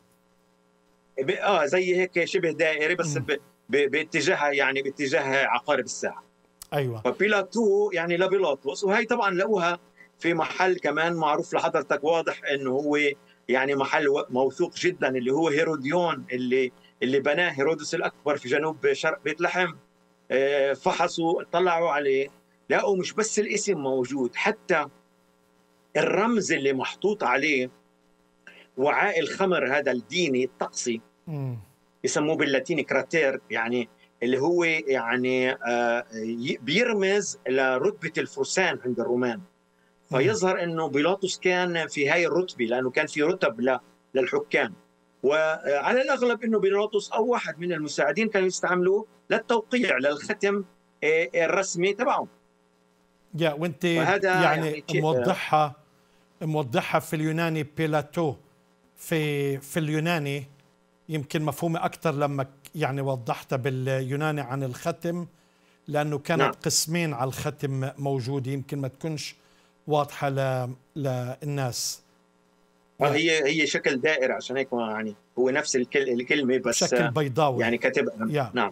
زي هيك شبه دائري، بس باتجاه، يعني باتجاه عقارب الساعة. أيوة. فبيلاطو يعني لبيلاطس، وهي طبعا لقوها في محل كمان معروف لحضرتك، واضح انه هو يعني محل موثوق جدا، اللي هو هيروديون، اللي بناه هيرودس الاكبر في جنوب شرق بيت لحم. فحصوا طلعوا عليه، لقوا مش بس الاسم موجود، حتى الرمز اللي محطوط عليه، وعاء الخمر هذا الديني الطقسي، يسموه باللاتيني كراتير، يعني اللي هو يعني بيرمز لرتبة الفرسان عند الرومان. فيظهر أنه بيلاطس كان في هاي الرتبة، لأنه كان في رتب للحكام، وعلى الأغلب أنه بيلاطس أو واحد من المساعدين كانوا يستعملوه للتوقيع للختم الرسمي تبعهم. وانت وهذا يعني موضحها في اليوناني بيلاتو، في اليوناني يمكن مفهومة أكثر لما يعني وضحتها باليوناني عن الختم، لأنه كانت نعم. قسمين على الختم موجودة، يمكن ما تكونش واضحة للناس. هي شكل دائري، عشان هيك يعني هو نفس الكلمة بس بشكل بيضاوي يعني كاتب. نعم.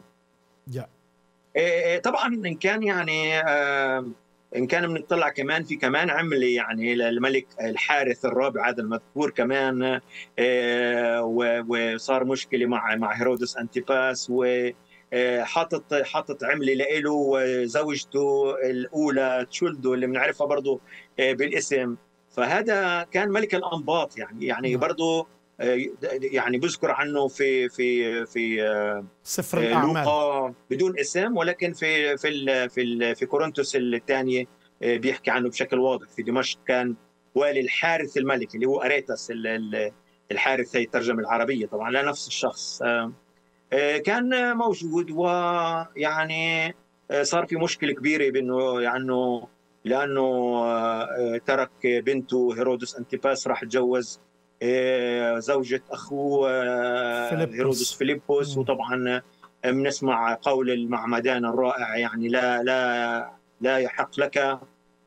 طبعا إن كان يعني إن كان بنطلع كمان في كمان عملة يعني للملك الحارث الرابع هذا المذكور كمان، وصار مشكلة مع هيرودس أنتيباس، حاطط عملة له وزوجته الأولى تشولدو اللي بنعرفها برضه بالاسم. فهذا كان ملك الأنباط، يعني برضه يعني بذكر عنه في سفر الأعمال لوقا بدون اسم، ولكن في كورنثوس الثانية بيحكي عنه بشكل واضح. في دمشق كان والي الحارث الملك اللي هو أريتاس. الحارث هي الترجمة العربية طبعا، لا نفس الشخص. كان موجود، ويعني صار في مشكلة كبيرة بأنه لأنه ترك بنته هيرودس أنتيباس، راح تجوز زوجة أخوه هيرودس فيلبس. وطبعا بنسمع قول المعمدان الرائع يعني لا يحق لك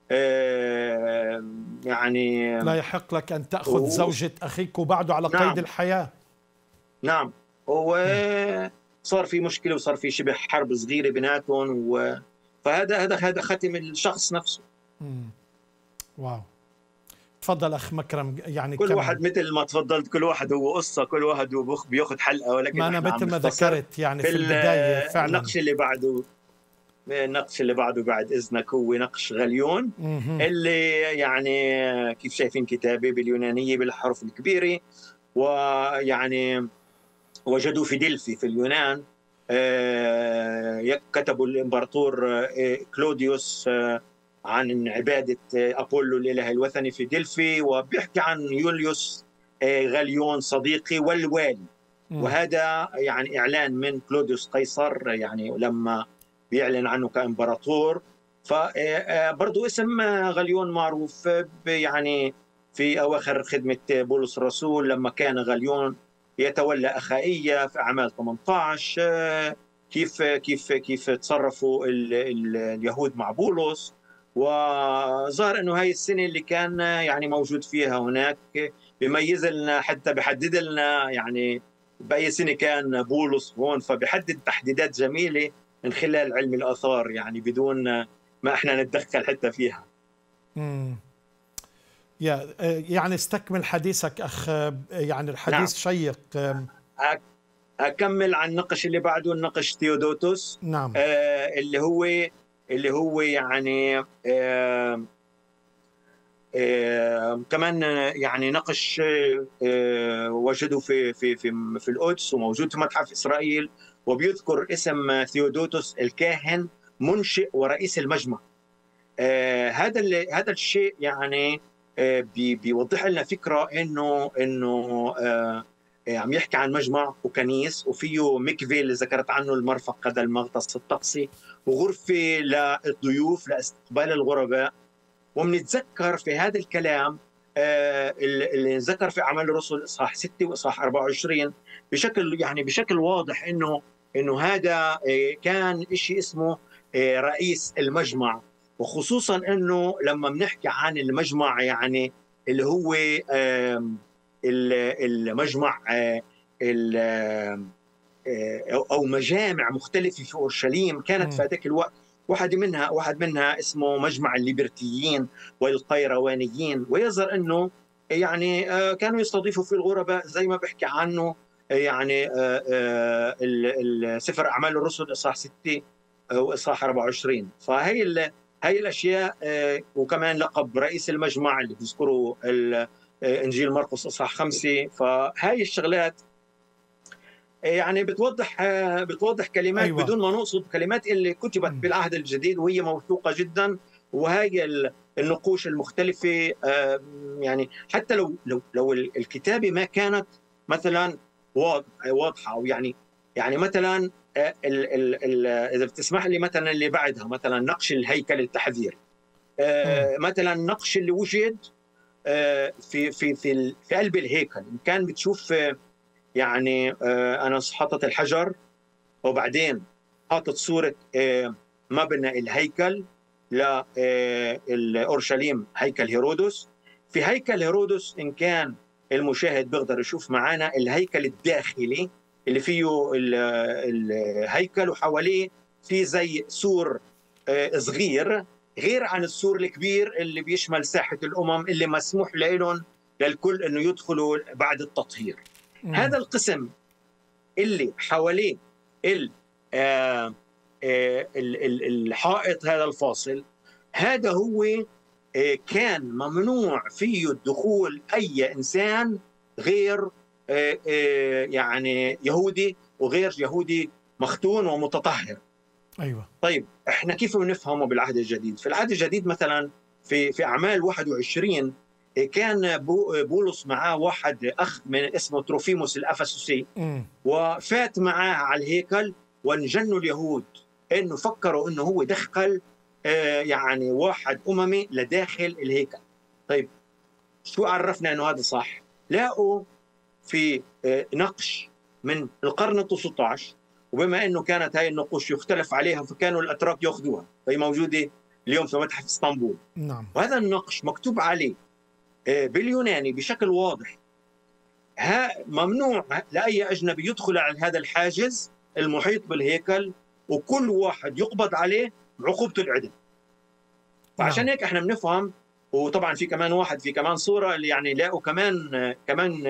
يعني لا يحق لك أن تأخذ زوجة أخيك وبعده على قيد الحياة. نعم. وصار في مشكلة وصار في شبه حرب صغيرة بيناتهم، فهذا ختم الشخص نفسه. واو. تفضل أخ مكرم. يعني كل واحد مثل ما تفضلت، كل واحد هو قصة، كل واحد هو بياخذ حلقة، ولكن ما أنا مثل ما ذكرت يعني في البداية فعلا. النقش اللي بعده بعد إذنك هو نقش غليون، اللي يعني كيف شايفين كتابه باليونانية بالحرف الكبيرة، ويعني وجدوا في دلفي في اليونان. كتبوا الإمبراطور كلوديوس عن عبادة أبولو الإله الوثني في دلفي، وبيحكي عن يوليوس غاليون صديقي والوالي. وهذا يعني إعلان من كلوديوس قيصر، يعني لما بيعلن عنه كإمبراطور. فبرضو اسم غاليون معروف يعني في أواخر خدمة بولس الرسول، لما كان غاليون يتولى أخائية في أعمال 18، كيف تصرفوا اليهود مع بولس. وظهر انه هاي السنه اللي كان يعني موجود فيها هناك بيميز لنا، حتى بحدد لنا يعني باي سنه كان بولس هون، فبحدد تحديدات جميله من خلال علم الاثار، يعني بدون ما احنا نتدخل حتى فيها. يعني استكمل حديثك أخ، يعني الحديث شيق. أكمل عن النقش اللي بعده، النقش ثيودوتوس. نعم. اللي هو يعني كمان يعني نقش وجدوا في القدس وموجود في متحف إسرائيل، وبيذكر اسم ثيودوتوس الكاهن منشئ ورئيس المجمع. هذا الشيء يعني بيوضح لنا فكرة انه عم يحكي عن مجمع وكنيس، وفيه مكفي اللي ذكرت عنه المرفق، هذا المغطس الطقسي، وغرفة للضيوف لاستقبال الغرباء. ومنتذكر في هذا الكلام اللي ذكر في أعمال الرسل إصحاح 6 وإصحاح 24 بشكل واضح إنه هذا كان شيء اسمه رئيس المجمع. وخصوصا إنه لما بنحكي عن المجمع، يعني اللي هو المجمع أو مجامع مختلفة في أورشليم كانت في ذاك الوقت. واحد منها اسمه مجمع الليبرتيين والقيروانيين، ويظهر انه يعني كانوا يستضيفوا في الغرباء زي ما بحكي عنه يعني سفر اعمال الرسل اصحاح 6 واصحاح 24. فهي الاشياء، وكمان لقب رئيس المجمع اللي بيذكره انجيل مرقس اصحاح 5. فهاي الشغلات يعني بتوضح كلمات. أيوة. بدون ما نقصد كلمات اللي كتبت بالعهد الجديد وهي موثوقة جدا. وهي النقوش المختلفة يعني حتى لو الكتابة ما كانت مثلا واضحة، أو يعني مثلا إذا بتسمح لي مثلا اللي بعدها مثلا نقش الهيكل التحذير، مثلا نقش اللي وجد في قلب الهيكل. كان بتشوف يعني أنا حاطط الحجر، وبعدين حاطط صورة مبنى الهيكل لأورشليم، هيكل هيرودس. في هيكل هيرودس إن كان المشاهد بيقدر يشوف معنا الهيكل الداخلي اللي فيه الهيكل، وحواليه في زي سور صغير، غير عن السور الكبير اللي بيشمل ساحة الأمم اللي مسموح لهم للكل أنه يدخلوا بعد التطهير. هذا القسم اللي حواليه الحائط هذا الفاصل، هذا هو كان ممنوع فيه الدخول أي إنسان غير يعني يهودي، وغير يهودي مختون ومتطهر. أيوة. طيب إحنا كيف بنفهمه بالعهد الجديد؟ في العهد الجديد مثلا في أعمال 21 كان بولس معاه واحد أخ من اسمه تروفيموس الأفسسي، وفات معاه على الهيكل، وانجنوا اليهود إنه فكروا إنه هو دخل يعني واحد أممي لداخل الهيكل. طيب شو عرفنا أنه هذا صح؟ لاقوا في نقش من القرن ال19، وبما أنه كانت هاي النقوش يختلف عليها فكانوا الأتراك يأخذوها، فهي موجودة اليوم في متحف اسطنبول. نعم. وهذا النقش مكتوب عليه باليوناني بشكل واضح ممنوع لأي أجنبي يدخل على هذا الحاجز المحيط بالهيكل، وكل واحد يقبض عليه بعقوبته الإعدام. فعشان نعم. هيك احنا بنفهم. وطبعا في كمان واحد، في كمان صورة اللي يعني لاقوا كمان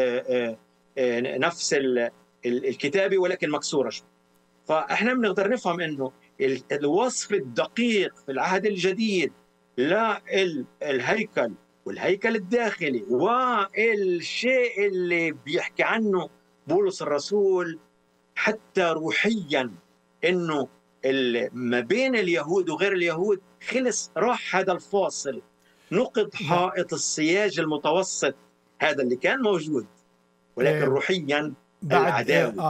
نفس الكتابة ولكن مكسورة شوي. فاحنا بنقدر نفهم انه الوصف الدقيق في العهد الجديد للهيكل والهيكل الداخلي والشيء اللي بيحكي عنه بولس الرسول حتى روحيا، انه ما بين اليهود وغير اليهود خلص، راح هذا الفاصل، نقض حائط السياج المتوسط هذا اللي كان موجود، ولكن روحيا العداوة.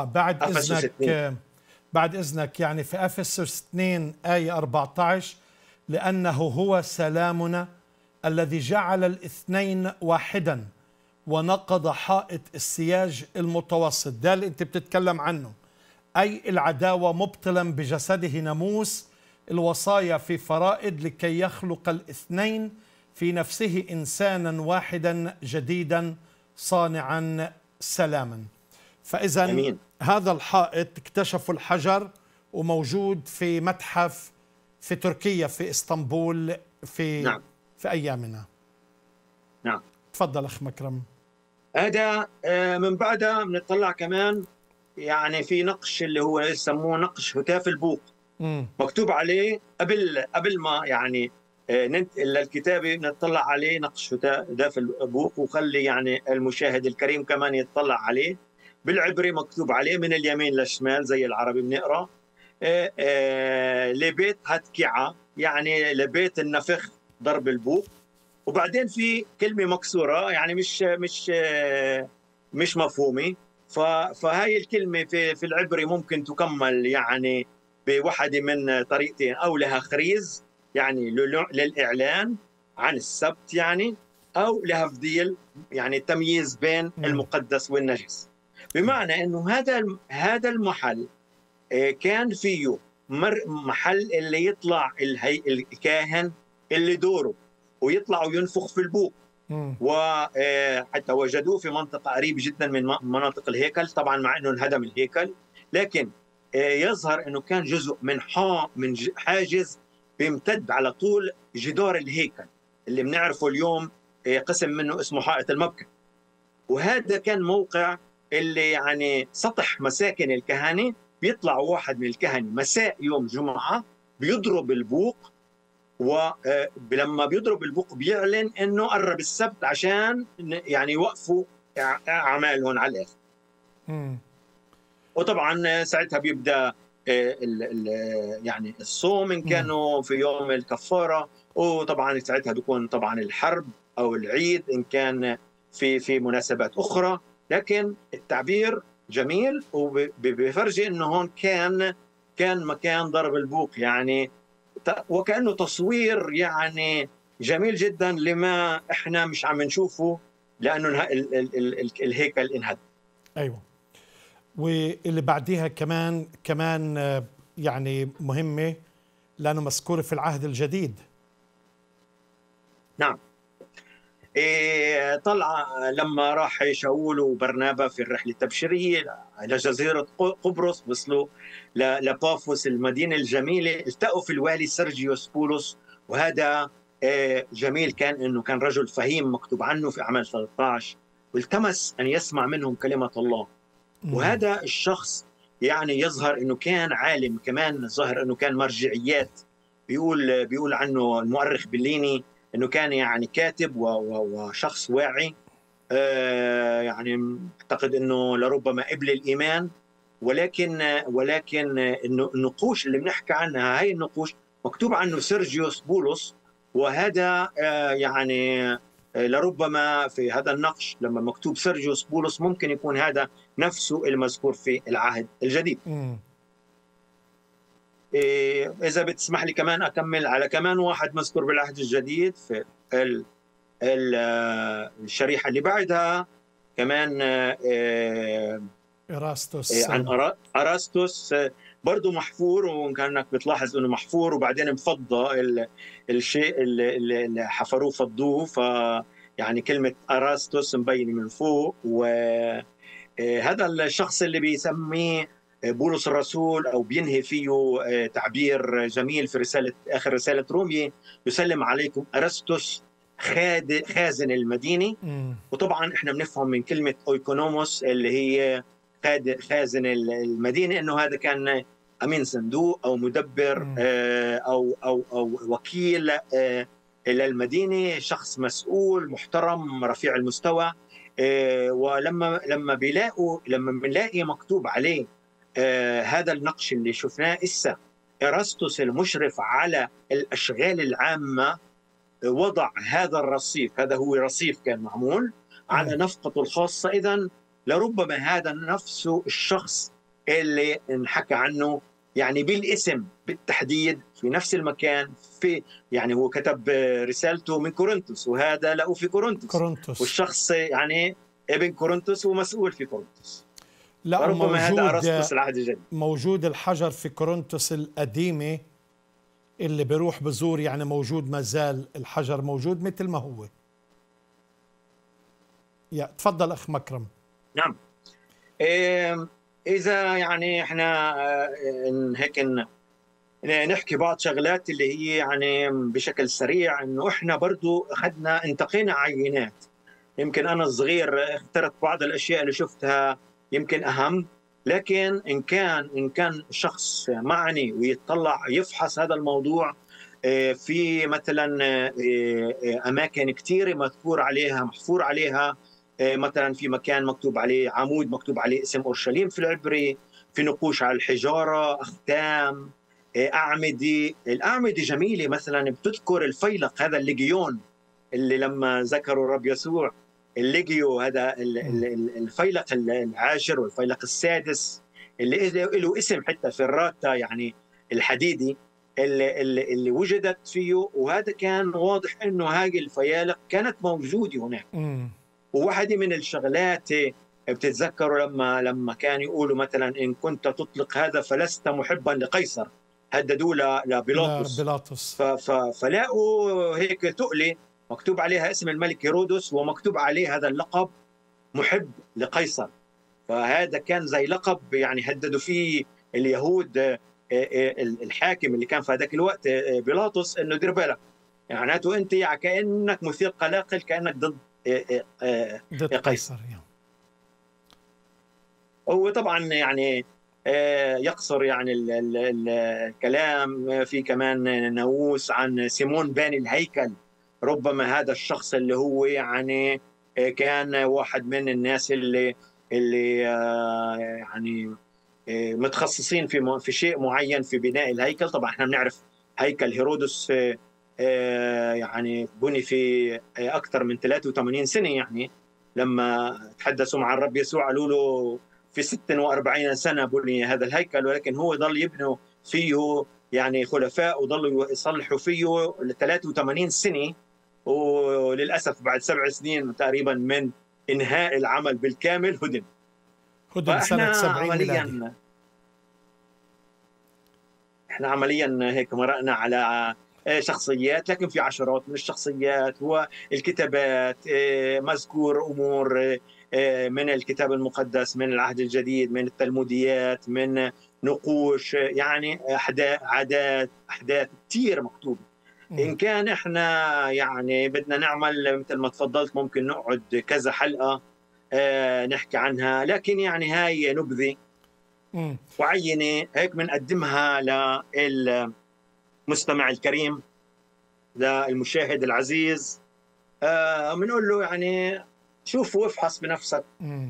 بعد إذنك يعني في أفسس 2 آية 14: لأنه هو سلامنا الذي جعل الاثنين واحدا ونقض حائط السياج المتوسط. ده اللي أنت بتتكلم عنه، أي العداوة مبطلا بجسده ناموس الوصايا في فرائض لكي يخلق الاثنين في نفسه إنسانا واحدا جديدا صانعا سلاما. فإذا هذا الحائط اكتشفوا الحجر وموجود في متحف في تركيا في اسطنبول في أيامنا. نعم. تفضل أخ مكرم. هذا من بعدها بنطلع كمان يعني في نقش اللي هو يسموه نقش هتاف البوق. مكتوب عليه قبل ما يعني ننتقل للكتابة نطلع عليه نقش هتاف البوق، وخلي يعني المشاهد الكريم كمان يطلع عليه. بالعبري مكتوب عليه من اليمين للشمال زي العربي بنقرا لبيت هتكعة، يعني لبيت النفخ ضرب البوق. وبعدين في كلمة مكسورة يعني مش مفهومة. فهاي الكلمة في العبري ممكن تكمل يعني بواحدة من طريقتين، أو لها خريز يعني للإعلان عن السبت يعني، أو لها فضيل يعني تمييز بين المقدس والنجس. بمعنى أنه هذا المحل كان فيه محل اللي يطلع الكاهن اللي دوره ويطلع وينفخ في البوق. وحتى وجدوه في منطقة قريبة جدا من مناطق الهيكل، طبعا مع أنه انهدم الهيكل، لكن يظهر أنه كان جزء من حاجز بيمتد على طول جدار الهيكل اللي بنعرفه اليوم قسم منه اسمه حائط المبكى. وهذا كان موقع اللي يعني سطح مساكن الكهنة. بيطلع واحد من الكهنة مساء يوم جمعة بيضرب البوق، ولما بيضرب البوق بيعلن انه قرب السبت عشان يعني يوقفوا اعمالهم على الاخر. وطبعا ساعتها بيبدا يعني الصوم ان كانوا في يوم الكفاره، وطبعا ساعتها بيكون طبعا الحرب او العيد ان كان في مناسبات اخرى. لكن التعبير جميل وبيفرجي انه هون كان مكان ضرب البوق يعني، وكأنه تصوير يعني جميل جدا لما احنا مش عم نشوفه، لأنه الهيكل انهد. أيوة. واللي بعديها كمان يعني مهمة لأنه مذكورة في العهد الجديد. نعم. طلع لما راح شاول وبرنابا في الرحلة التبشيرية على جزيرة قبرص، وصلوا لبافوس المدينة الجميلة، التقوا في الوالي سيرجيوس بولس. وهذا جميل، كان انه كان رجل فهيم مكتوب عنه في اعمال 13، والتمس ان يسمع منهم كلمة الله. وهذا الشخص يعني يظهر انه كان عالم، كمان ظهر انه كان مرجعيات. بيقول عنه المؤرخ بليني انه كان يعني كاتب وشخص واعي. يعني اعتقد انه لربما قبل الايمان، ولكن النقوش اللي بنحكي عنها، هاي النقوش مكتوب عنه سيرجيوس بولس. وهذا يعني لربما في هذا النقش لما مكتوب سيرجيوس بولس ممكن يكون هذا نفسه المذكور في العهد الجديد. إذا بتسمح لي كمان أكمل على كمان واحد مذكور بالعهد الجديد في الشريحة اللي بعدها كمان، إراستوس. عن أراستوس، برضه محفور، وكانك بتلاحظ انه محفور وبعدين مفضى الشيء اللي حفروه فضوه، ف يعني كلمه اراستوس مبينه من فوق. وهذا الشخص اللي بيسميه بولس الرسول او بينهي فيه تعبير جميل في رساله اخر رساله رومية: يسلم عليكم ارسطس خازن المدينه. وطبعا احنا بنفهم من كلمه اويكونوموس اللي هي خازن المدينه انه هذا كان امين صندوق او مدبر او وكيل للمدينه، شخص مسؤول محترم رفيع المستوى. ولما بنلاقي مكتوب عليه هذا النقش اللي شفناه إسا، إراستوس المشرف على الأشغال العامة وضع هذا الرصيف، هذا هو رصيف كان معمول على نفقته الخاصة. إذن لربما هذا نفسه الشخص اللي انحكى عنه يعني بالاسم بالتحديد في نفس المكان، في يعني هو كتب رسالته من كورنثوس، وهذا لقوا في كورنثوس، والشخص يعني ابن كورنثوس ومسؤول في كورنثوس. لا، موجود موجود الحجر في كورنثوس القديمة اللي بيروح بزور، يعني موجود، ما زال الحجر موجود مثل ما هو. تفضل أخ مكرم. نعم. إذا يعني احنا هيك نحكي بعض شغلات اللي هي يعني بشكل سريع، انه احنا برضو انتقينا عينات. يمكن انا الصغير اخترت بعض الاشياء اللي شفتها يمكن اهم، لكن ان كان شخص معني ويطلع يفحص هذا الموضوع في مثلا اماكن كثيره محفور عليها مثلا في مكان مكتوب عليه عمود مكتوب عليه اسم اورشليم في العبري، في نقوش على الحجاره، اختام، اعمده. الاعمده جميله، مثلا بتذكر الفيلق هذا الليجيون اللي لما ذكروا الرب يسوع الليجيو، هذا الفيلق العاشر والفيلق السادس اللي له اسم حتى في الراتا يعني الحديدي اللي وجدت فيه. وهذا كان واضح انه هذه الفيالق كانت موجوده هناك. وواحدة من الشغلات بتتذكروا لما كانوا يقولوا مثلا إن كنت تطلق هذا فلست محبا لقيصر، هددوا لبيلاطس. فلاقوا هيك تقلة مكتوب عليها اسم الملك هيرودس ومكتوب عليه هذا اللقب محب لقيصر. فهذا كان زي لقب يعني هددوا فيه اليهود الحاكم اللي كان في هذاك الوقت بيلاطس، انه دير بالك، معناته انت كانك مثير قلاقل، كانك ضد قيصر. هو طبعا يعني يقصر يعني الكلام. في كمان ناموس عن سيمون باني الهيكل، ربما هذا الشخص اللي هو يعني كان واحد من الناس اللي يعني متخصصين في شيء معين في بناء الهيكل. طبعا احنا بنعرف هيكل هيرودس يعني بني في أكثر من 83 سنة. يعني لما تحدثوا مع الرب يسوع قالوا له في 46 سنة بني هذا الهيكل، ولكن هو ظل يبنوا فيه يعني خلفاء وظلوا يصلحوا فيه ل 83 سنة. وللأسف بعد 7 سنين تقريبا من إنهاء العمل بالكامل هدم سنة 70 ميلادي. احنا عمليا هيك مرقنا على شخصيات، لكن في عشرات من الشخصيات والكتابات مذكور أمور من الكتاب المقدس، من العهد الجديد، من التلموديات، من نقوش، يعني أحداث كثير مكتوبة. إن كان إحنا يعني بدنا نعمل مثل ما تفضلت ممكن نقعد كذا حلقة نحكي عنها، لكن يعني هاي نبذة وعينة هيك بنقدمها للمستمع الكريم، للمشاهد العزيز. بنقول له يعني شوف وافحص بنفسك.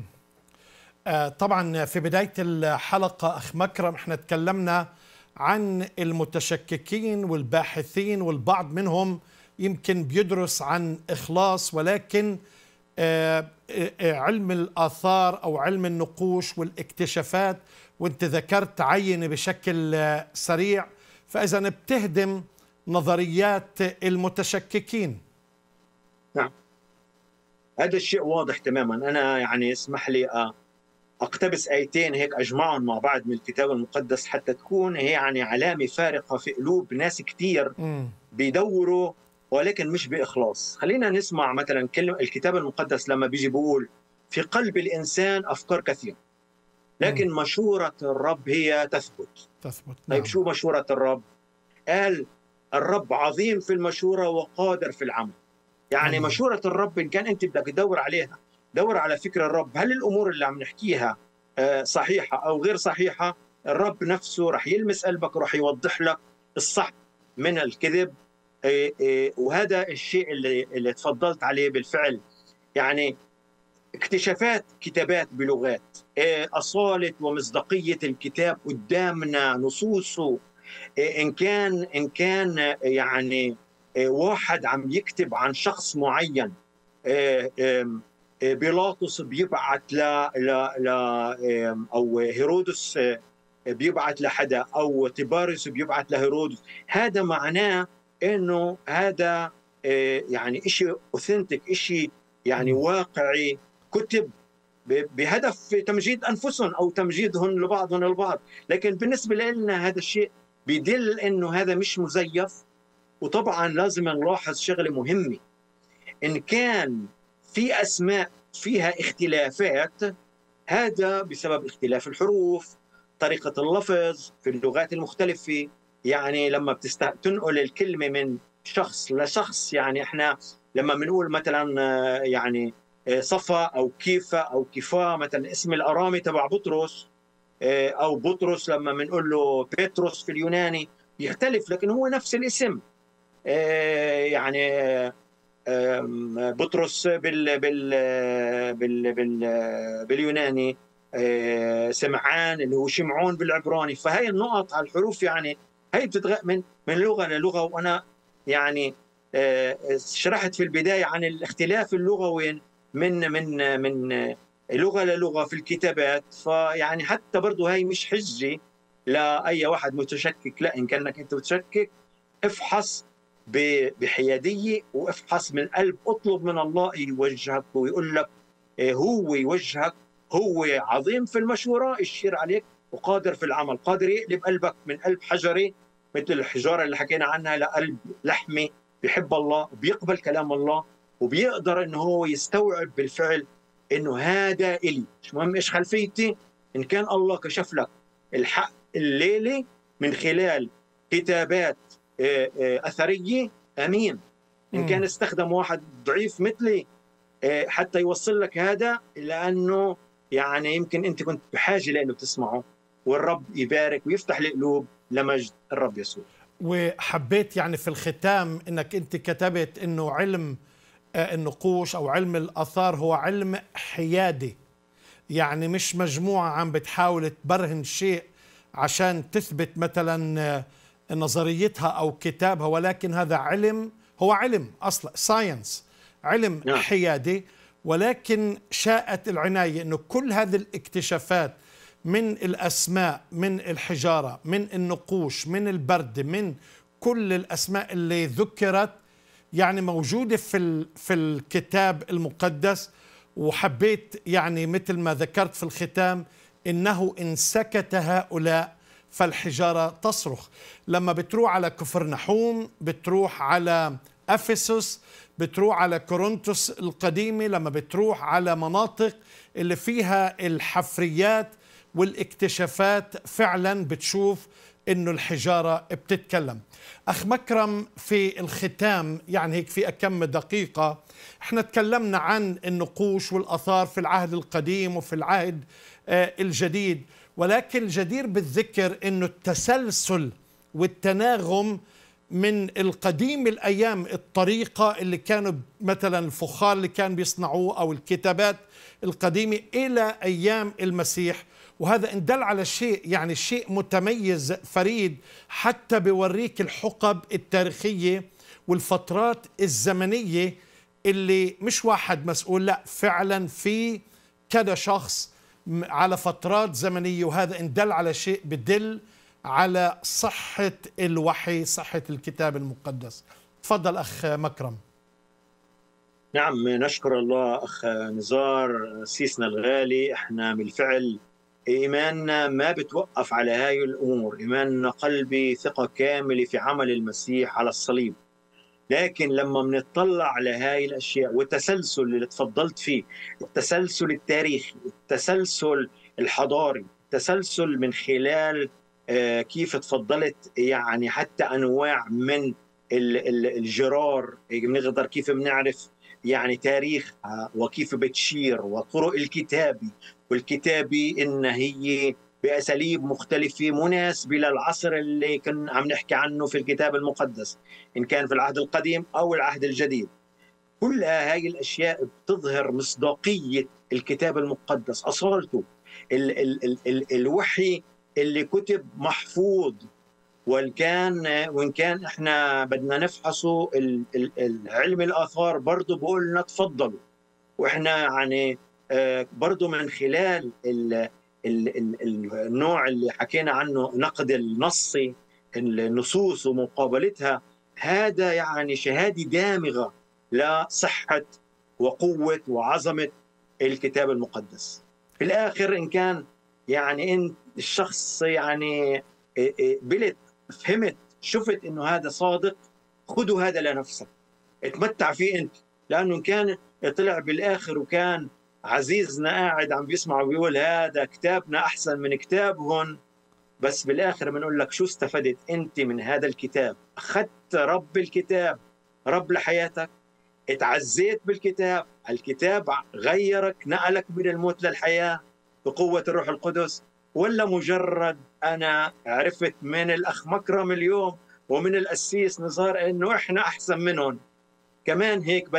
طبعا في بداية الحلقة أخ مكرم احنا تكلمنا عن المتشككين والباحثين، والبعض منهم يمكن بيدرس عن إخلاص، ولكن علم الآثار أو علم النقوش والاكتشافات، وانت ذكرت عينة بشكل سريع، فإذا بتهدم نظريات المتشككين. نعم، هذا الشيء واضح تماما. أنا يعني اسمح لي أقتبس آيتين هيك أجمعهم مع بعض من الكتاب المقدس حتى تكون هي يعني علامة فارقة في قلوب ناس كتير بيدوروا ولكن مش بإخلاص. خلينا نسمع مثلا كلمة الكتاب المقدس لما بيجي بيقول في قلب الإنسان أفكار كثيرة لكن مشورة الرب هي تثبت. طيب شو مشورة الرب؟ قال الرب عظيم في المشورة وقادر في العمل. يعني مشورة الرب إن كان أنت بدك تدور عليها، دور على فكر الرب. هل الأمور اللي عم نحكيها صحيحة أو غير صحيحة؟ الرب نفسه رح يلمس قلبك ورح يوضح لك الصح من الكذب. وهذا الشيء اللي تفضلت عليه بالفعل. يعني اكتشافات كتابات بلغات، أصالة ومصداقية الكتاب قدامنا، نصوصه، إن كان يعني واحد عم يكتب عن شخص معين، بيلاطس بيبعت ل أو هيرودس بيبعت لحدا، أو طبارس بيبعت لهيرودس، هذا معناه إنه هذا يعني إشي أوثنتيك، إشي يعني واقعي، كتب بهدف تمجيد أنفسهم أو تمجيدهم لبعضهم البعض. لكن بالنسبة لنا هذا الشيء بيدل إنه هذا مش مزيف. وطبعا لازم نلاحظ شغلة مهمة، إن كان في أسماء فيها اختلافات هذا بسبب اختلاف الحروف، طريقة اللفظ في اللغات المختلفة. يعني لما تنقل الكلمة من شخص لشخص، يعني احنا لما بنقول مثلا يعني صفا أو كيفا أو كيفا، مثلا اسم الأرامي تبع بطرس، أو بطرس لما بنقول له بيتروس في اليوناني يختلف، لكن هو نفس الاسم. يعني بطرس باليوناني، سمعان اللي هو شمعون بالعبراني. فهي النقط على الحروف يعني هي بتتغير من لغة للغة. وأنا يعني شرحت في البداية عن الاختلاف اللغوي من لغة للغة في الكتابات. فيعني حتى برضه هي مش حجة لأي واحد متشكك. لا، إن كانك أنت متشكك افحص بحيادية وافحص من قلب، اطلب من الله يوجهك ويقول لك، هو يوجهك، هو عظيم في المشورة يشير عليك وقادر في العمل، قادر يقلب قلبك من قلب حجري مثل الحجارة اللي حكينا عنها لقلب لحمي بيحب الله وبيقبل كلام الله وبيقدر انه هو يستوعب بالفعل انه هذا إلي. مش مهم ايش خلفيتي، ان كان الله كشف لك الحق الليلة من خلال كتابات أثرية، أمين. إن كان استخدم واحد ضعيف مثلي حتى يوصل لك هذا، لأنه يعني يمكن أنت كنت بحاجة لأنه تسمعه. والرب يبارك ويفتح القلوب لمجد الرب يسوع. وحبيت يعني في الختام أنك أنت كتبت أنه علم النقوش أو علم الآثار هو علم حيادي، يعني مش مجموعة عم بتحاول تبرهن شيء عشان تثبت مثلا نظريتها أو كتابها، ولكن هذا علم، هو علم أصلا ساينس، علم حيادي. ولكن شاءت العناية أنه كل هذه الاكتشافات من الأسماء، من الحجارة، من النقوش، من البرد، من كل الأسماء اللي ذكرت يعني موجودة في الكتاب المقدس. وحبيت يعني مثل ما ذكرت في الختام إنه إن سكت هؤلاء فالحجارة تصرخ. لما بتروح على كفرنحوم، بتروح على أفسس، بتروح على كورنثوس القديمة، لما بتروح على مناطق اللي فيها الحفريات والاكتشافات فعلا بتشوف إنه الحجارة بتتكلم. أخ مكرم، في الختام يعني هيك في كم دقيقة احنا تكلمنا عن النقوش والآثار في العهد القديم وفي العهد الجديد، ولكن الجدير بالذكر إنه التسلسل والتناغم من القديم الأيام، الطريقة اللي كانوا مثلا الفخار اللي كان بيصنعوه أو الكتابات القديمة إلى أيام المسيح. وهذا إن دل على شيء يعني شيء متميز فريد، حتى بيوريك الحقب التاريخية والفترات الزمنية اللي مش واحد مسؤول، لا فعلا في كذا شخص على فترات زمنية، وهذا إن دل على شيء بدل على صحة الوحي، صحة الكتاب المقدس. تفضل أخ مكرم. نعم، نشكر الله أخ نزار سيسنا الغالي. احنا بالفعل إيماننا ما بتوقف على هاي الأمور، إيماننا قلبي ثقة كاملة في عمل المسيح على الصليب. لكن لما بنطلع على هاي الأشياء والتسلسل اللي تفضلت فيه، التسلسل التاريخي، التسلسل الحضاري، التسلسل من خلال كيف تفضلت يعني حتى أنواع من الجرار، بنقدر كيف بنعرف يعني تاريخها وكيف بتشير، وطرق والكتابي إن هي بأساليب مختلفة مناسبة للعصر اللي كنا عم نحكي عنه في الكتاب المقدس، إن كان في العهد القديم أو العهد الجديد. كل هاي الأشياء بتظهر مصداقية الكتاب المقدس، أصالته، الوحي اللي كتب محفوظ. وإن كان إحنا بدنا نفحصه، علم الآثار برضه بقول لنا تفضلوا، وإحنا يعني برضه من خلال النوع اللي حكينا عنه، نقد النصي، النصوص ومقابلتها، هذا يعني شهادة دامغة لصحة وقوة وعظمة الكتاب المقدس. في الآخر إن كان يعني إن الشخص يعني بلت، فهمت، شفت إنه هذا صادق، خذوا هذا لنفسك، اتمتع فيه أنت. لأنه إن كان طلع بالآخر وكان عزيزنا قاعد عم بيسمع وبيقول هذا كتابنا أحسن من كتابهم، بس بالآخر بنقول لك شو استفدت أنت من هذا الكتاب؟ أخذت رب الكتاب رب لحياتك، اتعزيت بالكتاب، الكتاب غيرك، نقلك من الموت للحياة بقوة الروح القدس، ولا مجرد أنا عرفت من الأخ مكرم اليوم ومن القسيس نزار إنه إحنا أحسن منهم؟ كمان هيك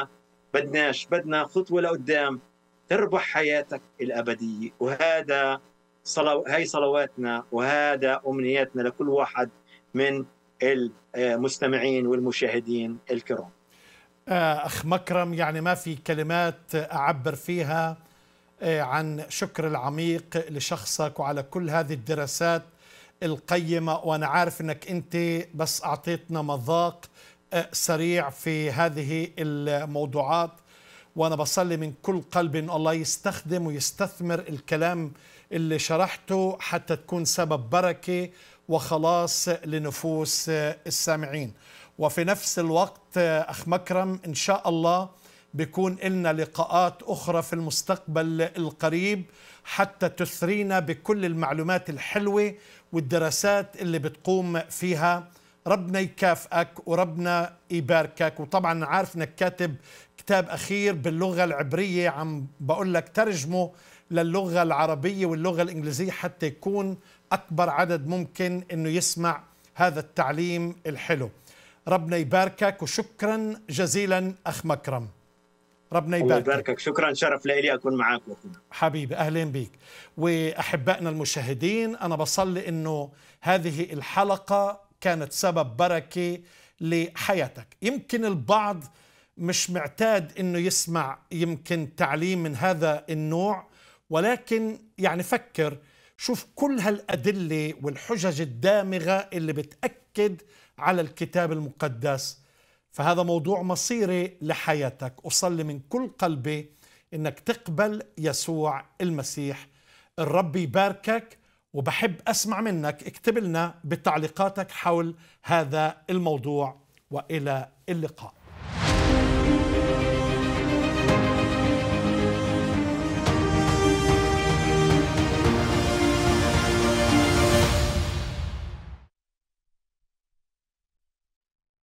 بدنا خطوة لقدام تربح حياتك الأبدية. وهذا هاي صلواتنا، وهذا أمنياتنا لكل واحد من المستمعين والمشاهدين الكرام. أخ مكرم، يعني ما في كلمات أعبر فيها عن شكر العميق لشخصك وعلى كل هذه الدراسات القيمة. وأنا عارف أنك أنت بس أعطيتنا مذاق سريع في هذه الموضوعات، وأنا بصلي من كل قلبي أن الله يستخدم ويستثمر الكلام اللي شرحته حتى تكون سبب بركة وخلاص لنفوس السامعين. وفي نفس الوقت أخ مكرم إن شاء الله بيكون لنا لقاءات أخرى في المستقبل القريب حتى تثرينا بكل المعلومات الحلوة والدراسات اللي بتقوم فيها. ربنا يكافئك وربنا يباركك. وطبعا عارف انك كاتب كتاب أخير باللغة العبرية، عم بقول لك ترجمه للغة العربية واللغة الإنجليزية حتى يكون أكبر عدد ممكن أنه يسمع هذا التعليم الحلو. ربنا يباركك وشكرا جزيلا أخ مكرم. ربنا يباركك. الله يباركك، شكرا، شرف لي أكون معك حبيبي. أهلين بيك. وأحبائنا المشاهدين، أنا بصلي أنه هذه الحلقة كانت سبب بركة لحياتك. يمكن البعض مش معتاد أنه يسمع يمكن تعليم من هذا النوع، ولكن يعني فكر، شوف كل هالأدلة والحجج الدامغة اللي بتأكد على الكتاب المقدس. فهذا موضوع مصيري لحياتك. أصلي من كل قلبي إنك تقبل يسوع المسيح. الرب يباركك، وبحب أسمع منك. اكتب لنا بتعليقاتك حول هذا الموضوع، وإلى اللقاء.